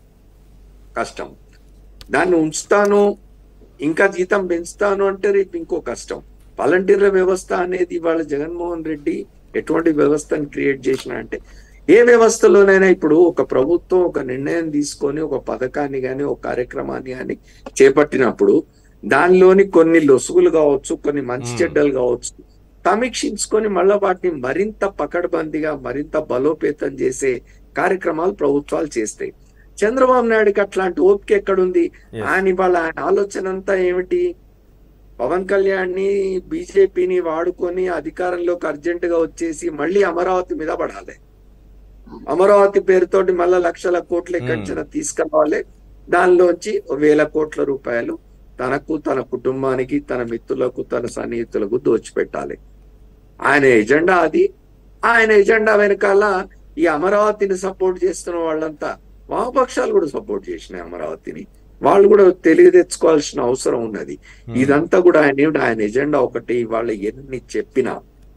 కష్టం, దాన్ని ఉంచుతాను ఇంకా జీతం పెంచుతాను అంటే రేపు ఇంకో కష్టం. వాలంటీర్ల వ్యవస్థ అనేది ఇవాళ జగన్మోహన్ రెడ్డి ఎటువంటి వ్యవస్థను క్రియేట్ చేసిన అంటే, ఏ వ్యవస్థలోనైనా ఇప్పుడు ఒక ప్రభుత్వం ఒక నిర్ణయం తీసుకొని ఒక పథకాన్ని కానీ ఒక కార్యక్రమాన్ని కానీ చేపట్టినప్పుడు దానిలోని కొన్ని లొసుగులు కావచ్చు, కొన్ని మంచి చెడ్డలు కావచ్చు, సమీక్షించుకొని మళ్ళా వాటిని మరింత పకడ్బందీగా మరింత బలోపేతం చేసే కార్యక్రమాలు ప్రభుత్వాలు చేస్తాయి. చంద్రబాబు నాయుడుకి అట్లాంటి ఓపిక ఎక్కడుంది? ఆయన ఇవాళ ఆయన ఆలోచన అంతా ఏమిటి? పవన్ కళ్యాణ్ ని బీజేపీని వాడుకొని అధికారంలోకి అర్జెంట్ గా వచ్చేసి మళ్ళీ అమరావతి మీద పడాలి, అమరావతి పేరుతోటి మళ్ళా లక్షల కోట్ల ఎక్కడిచిన తీసుకురావాలి, దానిలోంచి వేల కోట్ల రూపాయలు తనకు తన కుటుంబానికి తన మిత్రులకు తన సన్నిహితులకు దోచిపెట్టాలి. ఆయన ఎజెండా అది. ఆయన ఎజెండా వెనకాల ఈ అమరావతిని సపోర్ట్ చేస్తున్న వాళ్ళంతా వామపక్షాలు కూడా సపోర్ట్ చేసినాయి అమరావతిని. వాళ్ళు కూడా తెలివి తెచ్చుకోవాల్సిన అవసరం ఉన్నది. ఇదంతా కూడా ఆయన ఆయన ఎజెండా ఒకటి. వాళ్ళు ఎన్ని చెప్పినా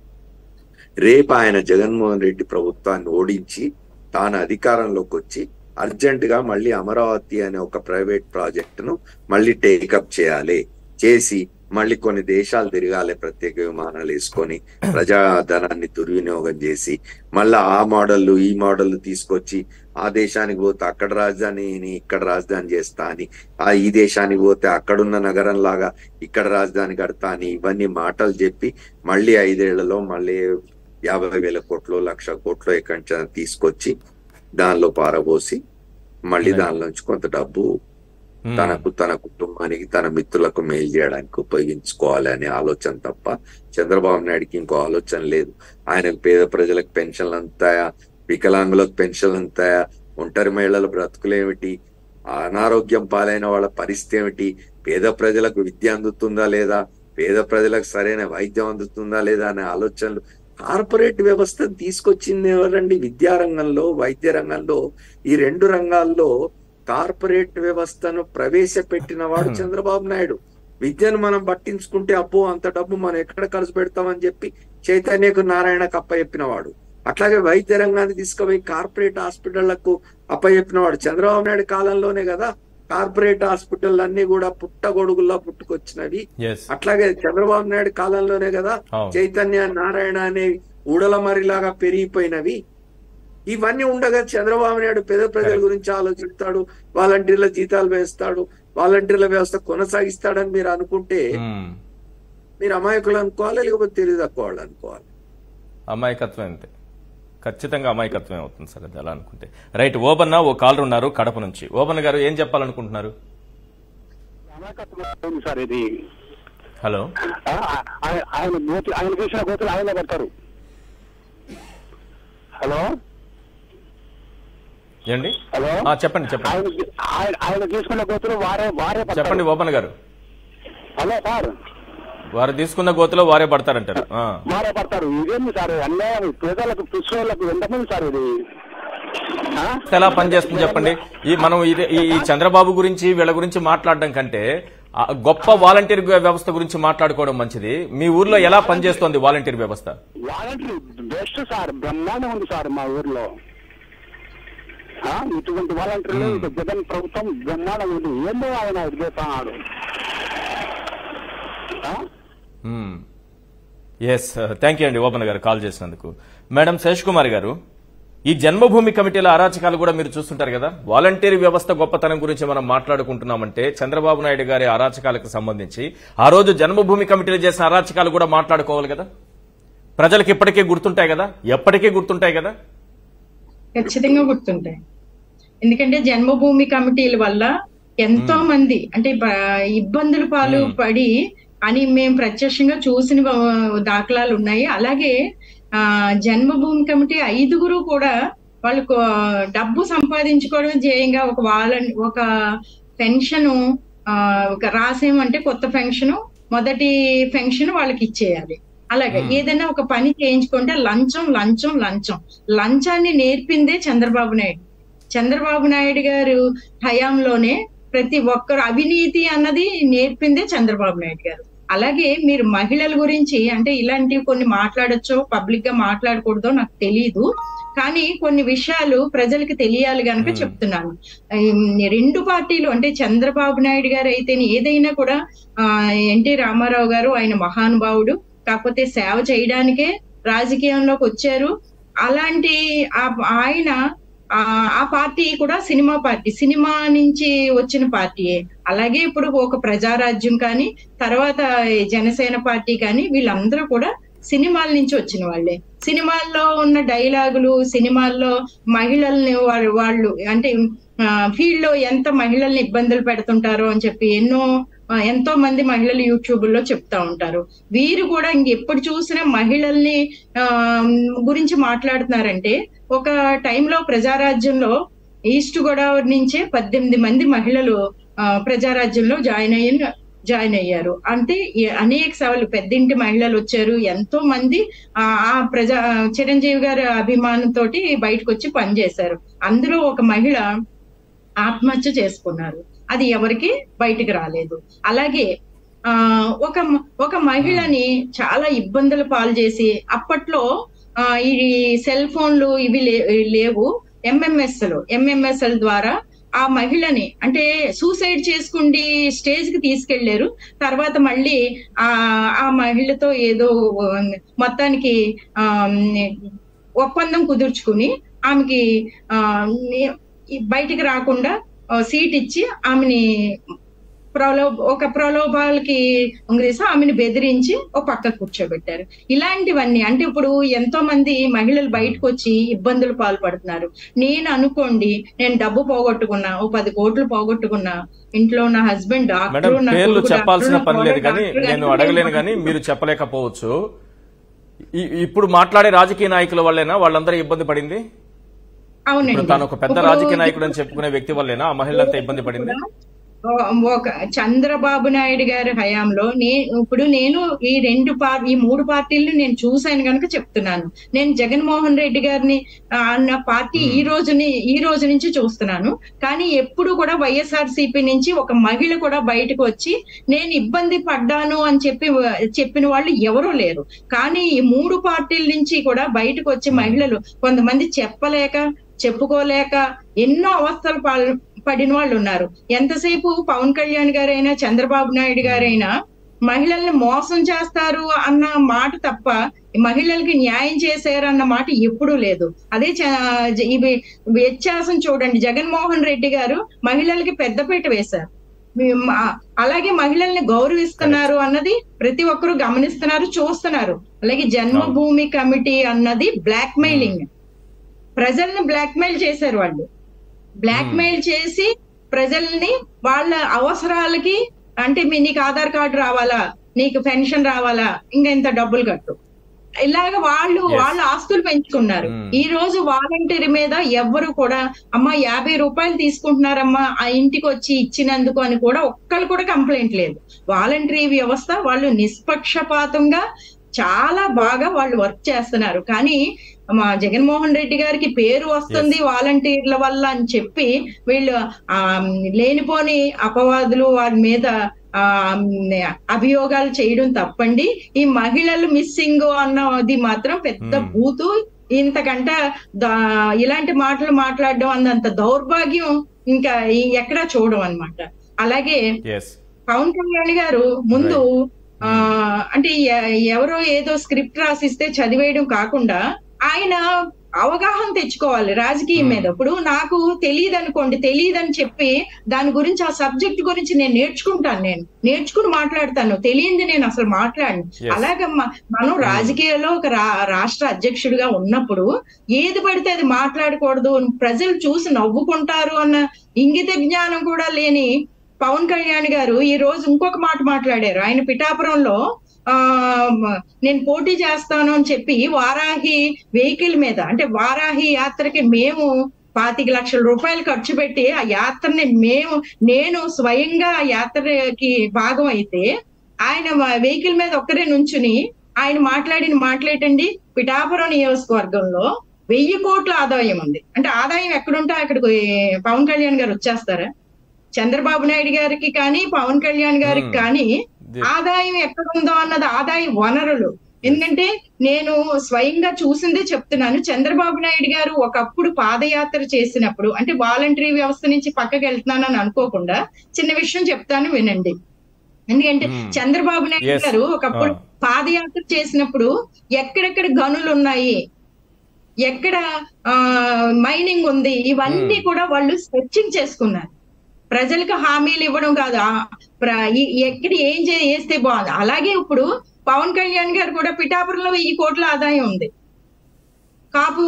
రేపు ఆయన జగన్మోహన్ రెడ్డి ప్రభుత్వాన్ని ఓడించి తాను అధికారంలోకి వచ్చి అర్జెంట్ గా మళ్ళీ అమరావతి అనే ఒక ప్రైవేట్ ప్రాజెక్టును మళ్ళీ టేకప్ చేయాలి, చేసి మళ్ళీ కొన్ని దేశాలు తిరగాలి, ప్రత్యేక విమానాలు వేసుకొని ప్రజాధనాన్ని దుర్వినియోగం చేసి మళ్ళా ఆ మోడళ్లు ఈ మోడళ్లు తీసుకొచ్చి ఆ దేశానికి పోతే అక్కడ రాజధాని ఇక్కడ రాజధాని చేస్తా అని, ఆ ఈ దేశానికి పోతే అక్కడున్న నగరం లాగా ఇక్కడ రాజధాని కడతా అని ఇవన్నీ మాటలు చెప్పి మళ్ళీ ఐదేళ్లలో మళ్ళీ యాభై వేల కోట్లు లక్ష కోట్లు ఎక్కడి తీసుకొచ్చి దానిలో పారబోసి మళ్ళీ దానిలోంచి కొంత డబ్బు తనకు తన కుటుంబానికి తన మిత్రులకు మేలు చేయడానికి ఉపయోగించుకోవాలి అనే ఆలోచన తప్ప చంద్రబాబు నాయుడికి ఇంకో ఆలోచన లేదు. ఆయనకు పేద ప్రజలకు పెన్షన్లు అంతాయా, వికలాంగులకు పెన్షన్లు అంతాయా, ఒంటరి మహిళల బ్రతుకులేమిటి, అనారోగ్యం పాలైన వాళ్ళ పరిస్థితి ఏమిటి, పేద ప్రజలకు విద్య అందుతుందా లేదా, పేద ప్రజలకు సరైన వైద్యం అందుతుందా లేదా అనే ఆలోచనలు. కార్పొరేట్ వ్యవస్థను తీసుకొచ్చింది ఎవరండి? విద్యారంగంలో వైద్య రంగంలో ఈ రెండు రంగాల్లో కార్పొరేట్ వ్యవస్థను ప్రవేశపెట్టిన వాడు చంద్రబాబు నాయుడు. విద్యను మనం పట్టించుకుంటే అబ్బో అంత డబ్బు మనం ఎక్కడ ఖర్చు పెడతామని చెప్పి చైతన్యకు నారాయణకు అప్పచెప్పిన వాడు. అట్లాగే వైద్య రంగాన్ని తీసుకుపోయి కార్పొరేట్ హాస్పిటళ్లకు అప్పచెప్పిన వాడు చంద్రబాబు నాయుడు కాలంలోనే కదా కార్పొరేట్ హాస్పిటల్ అన్ని కూడా పుట్టగొడుగుల్లా పుట్టుకొచ్చినవి. అట్లాగే చంద్రబాబు నాయుడు కాలంలోనే కదా చైతన్య నారాయణ అనే ఊడల మరిలాగా పెరిగిపోయినవి. ఇవన్నీ ఉండగా చంద్రబాబు నాయుడు పేద ప్రజల గురించి ఆలోచిస్తాడు, వాలంటీర్ల జీతాలు వేస్తాడు, వాలంటీర్ల వ్యవస్థ కొనసాగిస్తాడని మీరు అనుకుంటే మీరు అమాయకులు అనుకోవాలి, లేకపోతే తెలివి తక్కువ వాళ్ళు అనుకోవాలి. అమాయకత్వం అంతే, ఖచ్చితంగా అమాయకత్వం అవుతుంది సార్ అది అలా అనుకుంటే. రైట్, ఓబన్న ఓ కాలర్ ఉన్నారు కడప నుంచి. ఓబన్న గారు ఏం చెప్పాలనుకుంటున్నారు? సార్ ఇది హలో, ఆయన ఆయన చేసిన గోతులు ఆయన పడతారు. హలో ఏండి? హలో చెప్పండి చెప్పండి. ఆయన తీసుకున్న గోతులు వారే వారే చెప్పండి ఓబన్న గారు. హలో సార్, వారు తీసుకున్న గోతులో వారే పడతారంటారు. వారే పడతారు. ఇదేంటి సార్ అన్యాయం, పేదలకు పిచ్చోళ్ళకు ఎంతమంది సార్ ఇది ఎలా పనిచేస్తుంది చెప్పండి. ఈ మనం ఈ చంద్రబాబు గురించి వీళ్ళ గురించి మాట్లాడడం కంటే గొప్ప వాలంటీర్ వ్యవస్థ గురించి మాట్లాడుకోవడం మంచిది. మీ ఊర్లో ఎలా పనిచేస్తోంది వాలంటీర్ వ్యవస్థ? వాలంటీర్ బెస్ట్ సార్, బ్రహ్మాండం ఉంది సార్ మా ఊర్లో. ఇటువంటి వాలంటీర్లు జగన్ ప్రభుత్వం బ్రహ్మాండం ఉంది. ఏందో ఆయన ఉద్దేశాడు. ఎస్, థ్యాంక్ యూ అండి ఓపెన్ గారు కాల్ చేసినందుకు. మేడం శేష్ కుమార్ గారు, ఈ జన్మభూమి కమిటీల అరాచకాలు కూడా మీరు చూస్తుంటారు కదా. వాలంటీర్ వ్యవస్థ గొప్పతనం గురించి మనం మాట్లాడుకుంటున్నామంటే చంద్రబాబు నాయుడు గారి అరాచకాలకు సంబంధించి ఆ రోజు జన్మభూమి కమిటీలు చేసిన అరాచకాలు కూడా మాట్లాడుకోవాలి కదా. ప్రజలకు ఇప్పటికీ గుర్తుంటాయి కదా, ఎప్పటికీ గుర్తుంటాయి కదా. ఖచ్చితంగా గుర్తుంటాయి. ఎందుకంటే జన్మభూమి కమిటీల వల్ల ఎంతో మంది అంటే ఇబ్బందులు పాలు పడి అని మేము ప్రత్యక్షంగా చూసిన దాఖలాలు ఉన్నాయి. అలాగే ఆ జన్మభూమి కమిటీ ఐదుగురు కూడా వాళ్ళకు డబ్బు సంపాదించుకోవడం ధ్యేయంగా ఒక వాళ్ళ ఒక పెన్షన్ ఆ ఒక రాసేమంటే కొత్త పెన్షన్ మొదటి పెన్షన్ వాళ్ళకి ఇచ్చేయాలి. అలాగే ఏదైనా ఒక పని చేయించుకుంటే లంచం లంచం లంచం లంచాన్ని నేర్పిందే చంద్రబాబు నాయుడు. చంద్రబాబు నాయుడు గారు హయాంలోనే ప్రతి ఒక్కరు అవినీతి అన్నది నేర్పిందే చంద్రబాబు నాయుడు గారు. అలాగే మీరు మహిళల గురించి అంటే ఇలాంటివి కొన్ని మాట్లాడొచ్చో పబ్లిక్ గా మాట్లాడకూడదో నాకు తెలీదు, కానీ కొన్ని విషయాలు ప్రజలకు తెలియాలి గనక చెప్తున్నాను. రెండు పార్టీలు అంటే చంద్రబాబు నాయుడు గారు అయితే ఏదైనా కూడా ఆ ఎన్టీ రామారావు గారు ఆయన మహానుభావుడు, కాకపోతే సేవ చేయడానికే రాజకీయంలోకి వచ్చారు. అలాంటి ఆయన ఆ పార్టీ కూడా సినిమా పార్టీ, సినిమా నుంచి వచ్చిన పార్టీయే. అలాగే ఇప్పుడు ఒక ప్రజారాజ్యం కానీ తర్వాత జనసేన పార్టీ కానీ వీళ్ళందరూ కూడా సినిమాల నుంచి వచ్చిన వాళ్ళే. సినిమాల్లో ఉన్న డైలాగులు, సినిమాల్లో మహిళల్ని వాళ్ళు వాళ్ళు అంటే ఫీల్డ్ లో ఎంత మహిళల్ని ఇబ్బందులు పెడుతుంటారో అని చెప్పి ఎన్నో ఎంతో మంది మహిళలు యూట్యూబ్ లో చెప్తా ఉంటారు. వీరు కూడా ఇంకెప్పుడు చూసినా మహిళల్ని ఆ గురించి మాట్లాడుతున్నారంటే ఒక టైంలో ప్రజారాజ్యంలో ఈస్ట్ గోదావరి నుంచే పద్దెనిమిది మంది మహిళలు ఆ ప్రజారాజ్యంలో జాయిన్ అయ్యి జాయిన్ అయ్యారు. అంటే అనేక సవాళ్ళు పెద్దింటి మహిళలు వచ్చారు, ఎంతో మంది ఆ ఆ ప్రజా చిరంజీవి గారి అభిమానంతో బయటకు వచ్చి పనిచేశారు. అందులో ఒక మహిళ ఆత్మహత్య చేసుకున్నారు, అది ఎవరికి బయటికి రాలేదు. అలాగే ఆ ఒక ఒక మహిళని చాలా ఇబ్బందులు పాలు చేసి అప్పట్లో ఆ ఈ సెల్ ఫోన్లు ఇవి లేవు, ఎంఎంఎస్లు ఎంఎంఎస్ఎల్ ద్వారా ఆ మహిళని అంటే సూసైడ్ చేసుకుండి స్టేజ్ కి తీసుకెళ్లారు. తర్వాత మళ్ళీ ఆ ఆ మహిళతో ఏదో మొత్తానికి ఆ ఒప్పందం కుదుర్చుకుని ఆమెకి ఆ బయటికి రాకుండా సీట్ ఇచ్చి ఆమెని ప్రలోభ ఒక ప్రలోభాలకి ఉంగరేసి ఆమెను బెదిరించి ఒక పక్క కూర్చోబెట్టారు. ఇలాంటివన్నీ అంటే ఇప్పుడు ఎంతో మంది మహిళలు బయటకు వచ్చి ఇబ్బందులు పాల్పడుతున్నారు. నేను అనుకోండి నేను డబ్బు పోగొట్టుకున్నా, ఓ పది కోట్లు పోగొట్టుకున్నా, ఇంట్లో నా హస్బెండ్ డాక్టర్, పేర్లు చెప్పాల్సిన పని లేదు కానీ నేను అడగలేను కానీ మీరు చెప్పలేకపోవచ్చు. ఇప్పుడు మాట్లాడే రాజకీయ నాయకుల వల్లేనా వాళ్ళందరూ ఇబ్బంది పడింది? అవునండి, తాను ఒక పెద్ద రాజకీయ నాయకుడు అని చెప్పుకునే వ్యక్తి వల్లేనా ఆ మహిళలంతా ఇబ్బంది పడింది? ఒక చంద్రబాబు నాయుడు గారి హయాంలో నేను ఇప్పుడు నేను ఈ రెండు పార్ ఈ మూడు పార్టీలను నేను చూశాను కనుక చెప్తున్నాను. నేను జగన్మోహన్ రెడ్డి గారిని అన్న పార్టీ ఈ రోజుని ఈ రోజు నుంచి చూస్తున్నాను, కానీ ఎప్పుడు కూడా వైఎస్ఆర్ సిపి నుంచి ఒక మహిళ కూడా బయటకు వచ్చి నేను ఇబ్బంది పడ్డాను అని చెప్పి చెప్పిన వాళ్ళు ఎవరూ లేరు. కానీ ఈ మూడు పార్టీల నుంచి కూడా బయటకు వచ్చి మహిళలు కొంతమంది చెప్పలేక చెప్పుకోలేక ఎన్నో అవస్థలు పాల్ పడిన వాళ్ళు ఉన్నారు. ఎంతసేపు పవన్ కళ్యాణ్ గారైనా చంద్రబాబు నాయుడు గారైనా మహిళల్ని మోసం చేస్తారు అన్న మాట తప్ప మహిళలకి న్యాయం చేశారు అన్న మాట ఎప్పుడూ లేదు. అదే ఇవి వ్యత్యాసం చూడండి. జగన్మోహన్ రెడ్డి గారు మహిళలకి పెద్దపీట వేశారు, అలాగే మహిళల్ని గౌరవిస్తున్నారు అన్నది ప్రతి ఒక్కరు గమనిస్తున్నారు, చూస్తున్నారు. అలాగే జన్మభూమి కమిటీ అన్నది బ్లాక్ మెయిలింగ్, ప్రజల్ని బ్లాక్ మెయిల్ చేశారు. వాళ్ళు బ్లాక్ మెయిల్ చేసి ప్రజల్ని వాళ్ళ అవసరాలకి అంటే మీ నీకు ఆధార్ కార్డు రావాలా, నీకు పెన్షన్ రావాలా, ఇంకా ఇంత డబ్బులు కట్టు, ఇలాగ వాళ్ళు వాళ్ళ ఆస్తులు పెంచుకున్నారు. ఈ రోజు వాలంటీర్ మీద ఎవ్వరు కూడా అమ్మా యాభై రూపాయలు తీసుకుంటున్నారమ్మా ఆ ఇంటికి వచ్చి ఇచ్చినందుకు అని కూడా ఒక్కళ్ళు కూడా కంప్లైంట్ లేదు. వాలంటరీ వ్యవస్థ వాళ్ళు నిష్పక్షపాతంగా చాలా బాగా వాళ్ళు వర్క్ చేస్తున్నారు. కానీ మా జగన్మోహన్ రెడ్డి గారికి పేరు వస్తుంది వాలంటీర్ల వల్ల అని చెప్పి వీళ్ళు ఆ లేనిపోని అపవాదులు వారి మీద ఆ అభియోగాలు చేయడం తప్పండి. ఈ మహిళలు మిస్సింగ్ అన్నది మాత్రం పెద్ద బూతు. ఇంతకంటే ఇలాంటి మాటలు మాట్లాడడం అన్నంత దౌర్భాగ్యం ఇంకా ఎక్కడా చూడడం అన్నమాట. అలాగే పవన్ కళ్యాణ్ గారు ముందు ఆ అంటే ఎవరో ఏదో స్క్రిప్ట్ రాసిస్తే చదివేయడం కాకుండా ఆయన అవగాహన తెచ్చుకోవాలి రాజకీయం మీద. ఇప్పుడు నాకు తెలియదు అనుకోండి, తెలియదని చెప్పి దాని గురించి ఆ సబ్జెక్ట్ గురించి నేను నేర్చుకుంటాను, నేను నేర్చుకుని మాట్లాడతాను. తెలియంది నేను అసలు మాట్లాడను. అలాగమ్మా మనం రాజకీయాల్లో ఒక రాష్ట్ర అధ్యక్షుడిగా ఉన్నప్పుడు ఏది పడితే అది మాట్లాడకూడదు, ప్రజలు చూసి నవ్వుకుంటారు అన్న ఇంగిత జ్ఞానం కూడా లేని పవన్ కళ్యాణ్ గారు ఈ రోజు ఇంకొక మాట మాట్లాడారు. ఆయన పిఠాపురంలో ఆ నేను పోటీ చేస్తాను అని చెప్పి వారాహి వెహికల్ మీద, అంటే వారాహి యాత్రకి మేము పాతిక లక్షల రూపాయలు ఖర్చు పెట్టి ఆ యాత్రని మేము నేను స్వయంగా ఆ యాత్రకి భాగం అయితే ఆయన వెహికల్ మీద ఒక్కరే నుంచుని ఆయన మాట్లాడిన మాట్లాడండి. పిఠాపురం నియోజకవర్గంలో వెయ్యి కోట్ల ఆదాయం ఉంది. అంటే ఆదాయం ఎక్కడుంటే అక్కడికి పవన్ కళ్యాణ్ గారు వచ్చేస్తారా? చంద్రబాబు నాయుడు గారికి కానీ పవన్ కళ్యాణ్ గారికి కానీ ఆదాయం ఎక్కడుందో అన్నది ఆదాయ వనరులు. ఎందుకంటే నేను స్వయంగా చూసిందే చెప్తున్నాను. చంద్రబాబు నాయుడు గారు ఒకప్పుడు పాదయాత్ర చేసినప్పుడు, అంటే వాలంటరీ వ్యవస్థ నుంచి పక్కకి వెళ్తున్నానని అనుకోకుండా చిన్న విషయం చెప్తాను వినండి. ఎందుకంటే చంద్రబాబు నాయుడు గారు ఒకప్పుడు పాదయాత్ర చేసినప్పుడు ఎక్కడెక్కడ గనులు ఉన్నాయి, ఎక్కడ ఆ మైనింగ్ ఉంది, ఇవన్నీ కూడా వాళ్ళు సెర్చింగ్ చేసుకున్నారు. ప్రజలకు హామీలు ఇవ్వడం కాదు, ఎక్కడ ఏం చేస్తే బాగుంది. అలాగే ఇప్పుడు పవన్ కళ్యాణ్ గారు కూడా పిఠాపురంలో వెయ్యి కోట్ల ఆదాయం ఉంది. కాపు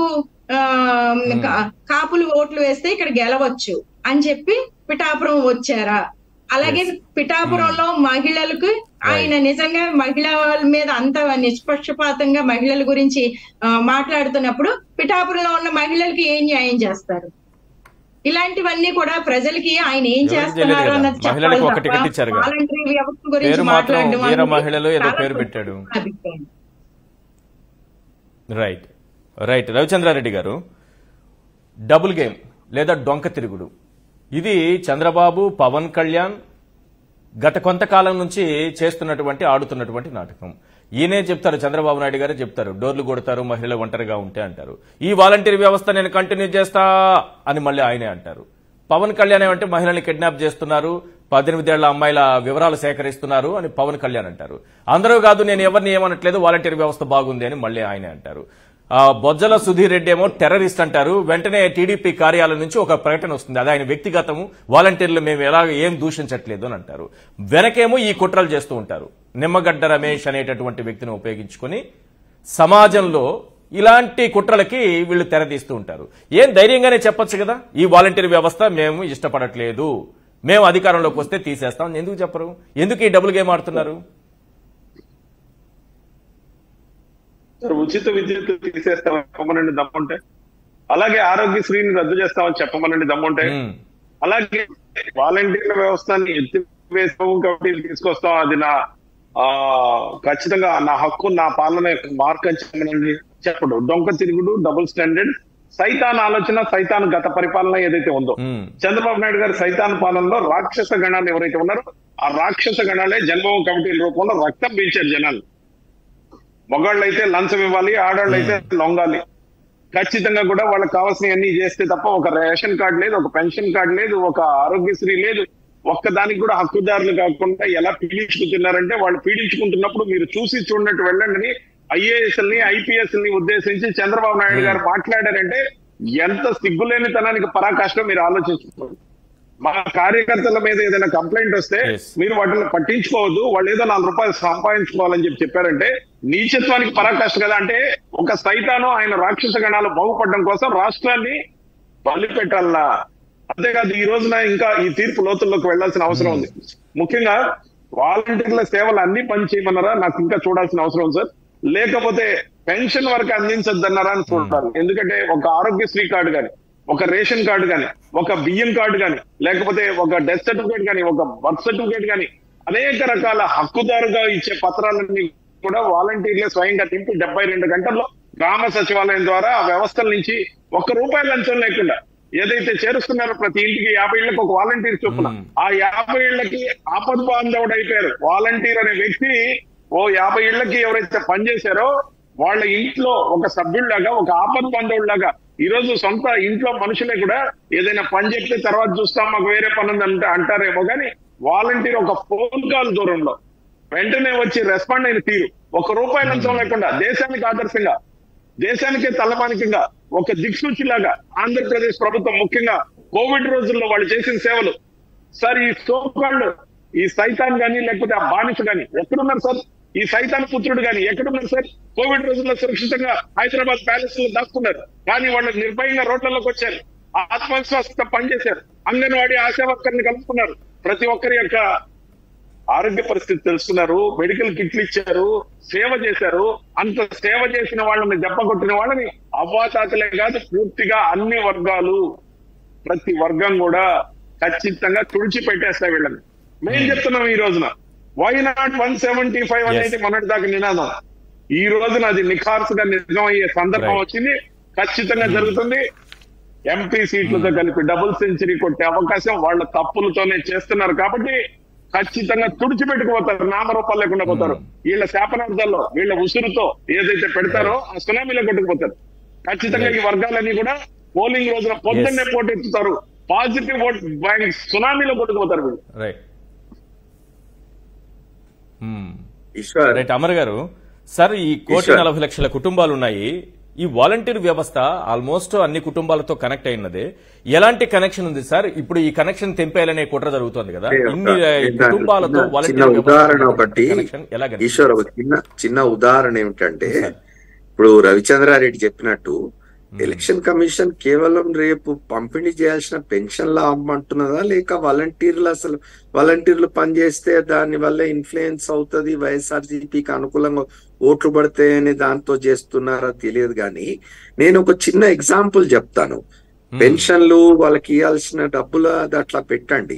ఆ కాపులు ఓట్లు వేస్తే ఇక్కడ గెలవచ్చు అని చెప్పి పిఠాపురం వచ్చారా? అలాగే పిఠాపురంలో మహిళలకు ఆయన నిజంగా మహిళల మీద అంత నిష్పక్షపాతంగా మహిళల గురించి మాట్లాడుతున్నప్పుడు పిఠాపురంలో ఉన్న మహిళలకి ఏం న్యాయం చేస్తారు? ఇలాంటివన్నీ కూడా ప్రజలకి ఆయన ఏం చేస్తున్నారు అన్నది చెప్పాలి తప్ప వాలంటరీ వ్యవస్థ గురించి మాట్లాడడం మహిళలు ఏదో పేరు పెట్టాడు. రైట్ రైట్ రవిచంద్రారెడ్డి గారు, డబుల్ గేమ్ లేదా డొంక తిరుగుడు ఇది చంద్రబాబు పవన్ కళ్యాణ్ గత కొంతకాలం నుంచి చేస్తున్నటువంటి ఆడుతున్నటువంటి నాటకం. ఈయనే చెప్తారు, చంద్రబాబు నాయుడు గారే చెప్తారు, డోర్లు కొడతారు మహిళలు ఒంటరిగా ఉంటే అంటారు. ఈ వాలంటీర్ వ్యవస్థ నేను కంటిన్యూ చేస్తా అని మళ్ళీ ఆయనే అంటారు. పవన్ కళ్యాణ్ ఏమంటే మహిళల్ని కిడ్నాప్ చేస్తున్నారు, పద్దెనిమిదేళ్ల అమ్మాయిల వివరాలు సేకరిస్తున్నారు అని పవన్ కళ్యాణ్ అంటారు. అందరూ కాదు నేను ఎవరిని ఏమనట్లేదు, వాలంటీర్ వ్యవస్థ బాగుంది అని మళ్ళీ ఆయనే అంటారు. బొజ్జల సుధీర్ రెడ్డి ఏమో టెర్రరిస్ట్ అంటారు. వెంటనే టీడీపీ కార్యాలయం నుంచి ఒక ప్రకటన వస్తుంది, అది ఆయన వ్యక్తిగతము, వాలంటీర్లు మేము ఎలా ఏం దూషించట్లేదు అని అంటారు. వెనకేమో ఈ కుట్రలు చేస్తూ ఉంటారు. నిమ్మగడ్డ రమేష్ అనేటటువంటి వ్యక్తిని ఉపయోగించుకుని సమాజంలో ఇలాంటి కుట్రలకి వీళ్ళు తెరదీస్తూ ఉంటారు. ఏం ధైర్యంగానే చెప్పొచ్చు కదా, ఈ వాలంటీర్ వ్యవస్థ మేము ఇష్టపడట్లేదు, మేము అధికారంలోకి వస్తే తీసేస్తాం. ఎందుకు చెప్పరు? ఎందుకు ఈ డబుల్ గేమ్ ఆడుతున్నారు? ఉచిత విద్యుత్ తీసేస్తామని చెప్పమనండి దమ్ముంటే, అలాగే ఆరోగ్యశ్రీని రద్దు చేస్తామని చెప్పమనండి దమ్ముంటే, అలాగే వాలంటీర్ల వ్యవస్థని ఎత్తివేస్తాం కాబట్టి తీసుకొస్తాం, అది నా ఆ ఖచ్చితంగా నా హక్కు, నా పాలన మార్క్ అని చెప్పమనండి చెప్పడు. డొంక తిరుగుడు, డబుల్ స్టాండర్డ్, సైతాన్ ఆలోచన, సైతాన్ గత పరిపాలన ఏదైతే ఉందో, చంద్రబాబు నాయుడు గారి సైతాన్ పాలనలో రాక్షస గణాలు ఎవరైతే ఉన్నారో ఆ రాక్షస గణాలే జన్మభూమి కమిటీల రూపంలో రక్తం పీల్చారు జనాలు. మగాళ్ళు అయితే లంచం ఇవ్వాలి, ఆడవాళ్ళు అయితే లొంగాలి. ఖచ్చితంగా కూడా వాళ్ళకి కావాల్సినవి అన్ని చేస్తే తప్ప ఒక రేషన్ కార్డు లేదు, ఒక పెన్షన్ కార్డు లేదు, ఒక ఆరోగ్యశ్రీ లేదు. ఒక్కదానికి కూడా హక్కుదారులు కాకుండా ఎలా పీడించుకుంటున్నారంటే, వాళ్ళు పీడించుకుంటున్నప్పుడు మీరు చూసి చూడనట్టు వెళ్ళండి. ఐఏఎస్ ని ఐపీఎస్ ని ఉద్దేశించి చంద్రబాబు నాయుడు గారు మాట్లాడారంటే ఎంత సిగ్గులేనితనానికి పరాకాష్ఠ మీరు ఆలోచించుకోండి. మా కార్యకర్తల మీద ఏదైనా కంప్లైంట్ వస్తే మీరు వాటిని పట్టించుకోవద్దు, వాళ్ళు ఏదో నాలుగు రూపాయలు సంపాదించుకోవాలని చెప్పి చెప్పారంటే నీచత్వానికి పరాకాష్ఠ కదా. అంటే ఒక సైతాను ఆయన రాక్షస గణాలు బాగుపడడం కోసం రాష్ట్రాన్ని బలి పెట్టాలన్నా. అంతేకాదు ఈ రోజున ఇంకా ఈ తీర్పు లోతుల్లోకి వెళ్లాల్సిన అవసరం ఉంది. ముఖ్యంగా వాలంటీర్ల సేవలు అన్ని పని చేయమన్నారా నాకు ఇంకా చూడాల్సిన అవసరం ఉంది సార్. లేకపోతే పెన్షన్ వరకు అందించద్దన్నారా అని చూడాలి. ఎందుకంటే ఒక ఆరోగ్యశ్రీ కార్డు కానీ, ఒక రేషన్ కార్డు కానీ, ఒక బియ్యం కార్డు కానీ, లేకపోతే ఒక డెత్ సర్టిఫికేట్ కానీ, ఒక బర్త్ సర్టిఫికేట్ కానీ, అనేక రకాల హక్కుదారుగా ఇచ్చే పత్రాలన్నీ కూడా వాలంటీర్లే స్వయంగా నింపి డెబ్బై రెండు గంటల్లో గ్రామ సచివాలయం ద్వారా ఆ వ్యవస్థల నుంచి ఒక్క రూపాయి లంచం లేకుండా ఏదైతే చేరుస్తున్నారో ప్రతి ఇంటికి యాభై ఇళ్లకు ఒక వాలంటీర్ చొప్పున, ఆ యాభై ఇళ్లకి ఆపద బాంధవుడు అయిపోయారు. వాలంటీర్ అనే వ్యక్తి ఓ యాభై ఇళ్లకి ఎవరైతే పనిచేశారో వాళ్ళ ఇంట్లో ఒక సభ్యుల్లాగా, ఒక ఆపద బాంధవుడిలాగా ఈ రోజు సొంత ఇంట్లో మనుషులే కూడా ఏదైనా పని చెప్తే తర్వాత చూస్తాం మాకు వేరే పని ఉంది అంటే అంటారేమో కానీ, వాలంటీర్ ఒక ఫోన్ కాల్ దూరంలో వెంటనే వచ్చి రెస్పాండ్ అయిన తీరు, ఒక రూపాయి లంచం లేకుండా దేశానికి ఆదర్శంగా, దేశానికే తలమానికంగా, ఒక దిక్సూచిలాగా ఆంధ్రప్రదేశ్ ప్రభుత్వం ముఖ్యంగా కోవిడ్ రోజుల్లో వాళ్ళు చేసిన సేవలు. సార్ ఈ సోకాళ్ళు ఈ సైతాన్ గాని లేకపోతే ఆ బానిస గాని ఎక్కడున్నారు సార్? ఈ సైతాన్ పుత్రుడు గాని ఎక్కడున్నారు సార్? కోవిడ్ రోజుల్లో సురక్షితంగా హైదరాబాద్ ప్యాలెస్ లో దాక్కున్నారు, కానీ వాళ్ళు నిర్భయంగా రోడ్లలోకి వచ్చారు, ఆత్మవిశ్వాసంతో పనిచేశారు, అంగన్వాడీ ఆశా వర్కర్ని కలుపుకున్నారు, ప్రతి ఒక్కరి యొక్క ఆరోగ్య పరిస్థితి తెలుసుకున్నారు, మెడికల్ కిట్లు ఇచ్చారు, సేవ చేశారు. అంత సేవ చేసిన వాళ్ళని దెబ్బ కొట్టిన వాళ్ళని అవ్వాతాతలే కాదు పూర్తిగా అన్ని వర్గాలు, ప్రతి వర్గం కూడా ఖచ్చితంగా తుడిచిపెట్టేస్తాయి వీళ్ళని. మేము చెప్తున్నాం ఈ రోజున why not one seventy five అనేది మొన్నటి దాకా నినాదం. ఈ రోజున అది నిఖార్సుగా నిజం అయ్యే సందర్భం వచ్చింది, ఖచ్చితంగా జరుగుతుంది. ఎంపీ సీట్లతో కలిపి డబుల్ సెంచరీ కొట్టే అవకాశం వాళ్ళ తప్పులతోనే చేస్తున్నారు కాబట్టి ఖచ్చితంగా తుడిచిపెట్టుకుపోతారు, నామరూపాలు లేకుండా పోతారు. వీళ్ళ శాపనార్థాల్లో వీళ్ళ ఉసురుతో ఏదైతే పెడతారో ఆ సునామీలో కొట్టుకుపోతారు. ఖచ్చితంగా ఈ వర్గాలన్నీ కూడా పోలింగ్ రోజున పొద్దున్నే పోటెత్తుతారు, పాజిటివ్ ఓట్ బ్యాంక్ సునామీలో కొట్టుకుపోతారు వీళ్ళు. రైట్ అమర్ గారు, సార్ ఈ కోటి నలభై లక్షల కుటుంబాలు ఉన్నాయి, ఈ వాలంటీర్ వ్యవస్థ ఆల్మోస్ట్ అన్ని కుటుంబాలతో కనెక్ట్ అయినదే. ఎలాంటి కనెక్షన్ ఉంది సార్? ఇప్పుడు ఈ కనెక్షన్ తెంపేయాలనే కుట్ర జరుగుతుంది కదా, ఇన్ని కుటుంబాలతో వాలంటీర్ ఉదాహరణ ఒకటి ఈశ్వర్, ఒక చిన్న చిన్న ఉదాహరణ ఏమిటంటే, ఇప్పుడు రవిచంద్రారెడ్డి చెప్పినట్టు ఎలక్షన్ కమిషన్ కేవలం రేపు పంపిణీ చేయాల్సిన పెన్షన్ల అమ్మంటున్నదా, లేక వాలంటీర్లు అసలు వాలంటీర్లు పనిచేస్తే దాని వల్ల ఇన్ఫ్లుయెన్స్ అవుతుంది, వైఎస్ఆర్సీపీకి అనుకూలంగా ఓట్లు పడతాయని దాంతో చేస్తున్నారా తెలియదు. కానీ నేను ఒక చిన్న ఎగ్జాంపుల్ చెప్తాను. పెన్షన్లు వాళ్ళకి ఇవ్వాల్సిన డబ్బులు అది అట్లా పెట్టండి,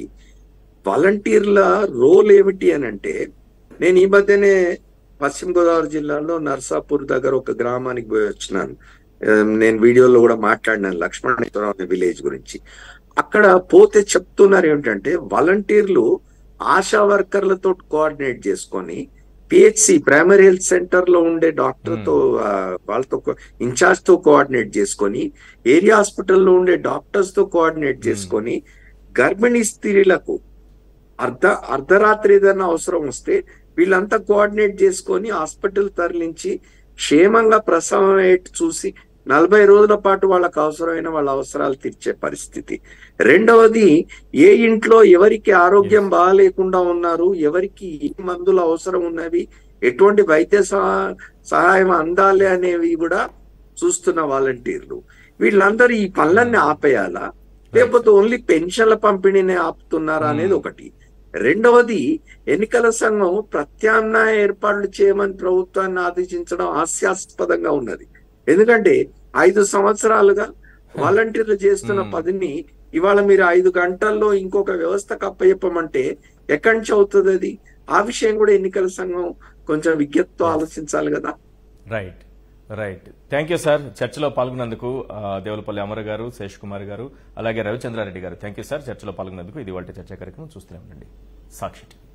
వాలంటీర్ల రోల్ ఏమిటి అని అంటే, నేను ఈ మధ్యనే పశ్చిమ గోదావరి జిల్లాలో నర్సాపూర్ దగ్గర ఒక గ్రామానికి పోయి వచ్చినాను. నేను వీడియోలో కూడా మాట్లాడినాను లక్ష్మణేశ్వరరావు విలేజ్ గురించి. అక్కడ పోతే చెప్తున్నారు ఏమిటంటే, వాలంటీర్లు ఆశా వర్కర్లతో కోఆర్డినేట్ చేసుకొని పిహెచ్సి ప్రైమరీ హెల్త్ సెంటర్ లో ఉండే డాక్టర్ తో వాళ్ళతో ఇన్ఛార్జ్ తో కోఆర్డినేట్ చేసుకొని, ఏరియా హాస్పిటల్లో ఉండే డాక్టర్స్ తో కోఆర్డినేట్ చేసుకొని, గర్భిణీ స్త్రీలకు అర్ధ అర్ధరాత్రి ఏదైనా అవసరం వస్తే వీళ్ళంతా కోఆర్డినేట్ చేసుకొని హాస్పిటల్ తరలించి క్షేమంగా ప్రసవం చూసి నలభై రోజుల పాటు వాళ్ళకు అవసరమైన వాళ్ళ అవసరాలు తీర్చే పరిస్థితి. రెండవది, ఏ ఇంట్లో ఎవరికి ఆరోగ్యం బాగాలేకుండా ఉన్నారు, ఎవరికి ఏ మందులు అవసరం ఉన్నవి, ఎటువంటి వైద్య సహాయం అందాలి అనేవి కూడా చూస్తున్న వాలంటీర్లు. వీళ్ళందరూ ఈ పనులన్నీ ఆపేయాలా, లేకపోతే ఓన్లీ పెన్షన్ల పంపిణీనే ఆపుతున్నారా అనేది ఒకటి. రెండవది, ఎన్నికల సంఘం ప్రత్యామ్నాయ ఏర్పాట్లు చేయమని ప్రభుత్వాన్ని ఆదేశించడం హాస్యాస్పదంగా ఉన్నది. ఎందుకంటే ఐదు సంవత్సరాలుగా వాలంటీర్లు చేస్తున్న పదిని ఇవాళ మీరు ఐదు గంటల్లో ఇంకొక వ్యవస్థకు అప్పచెప్పమంటే ఎక్కడి నుంచి అవుతుంది అది? ఆ విషయం కూడా ఎన్నికల సంఘం కొంచెం విజ్ఞతతో ఆలోచించాలి కదా. Right right thank you sir. చర్చలో పాల్గొన్నందుకు దేవులపల్లి అమర్ గారు, శేష్ కుమార్ గారు, అలాగే రవిచంద్రారెడ్డి గారు థ్యాంక్ యూ సార్. చర్చలో పాల్గొన్నందుకు. ఇది వాళ్ళ చర్చా కార్యక్రమం చూస్తూనే ఉండండి సాక్షి.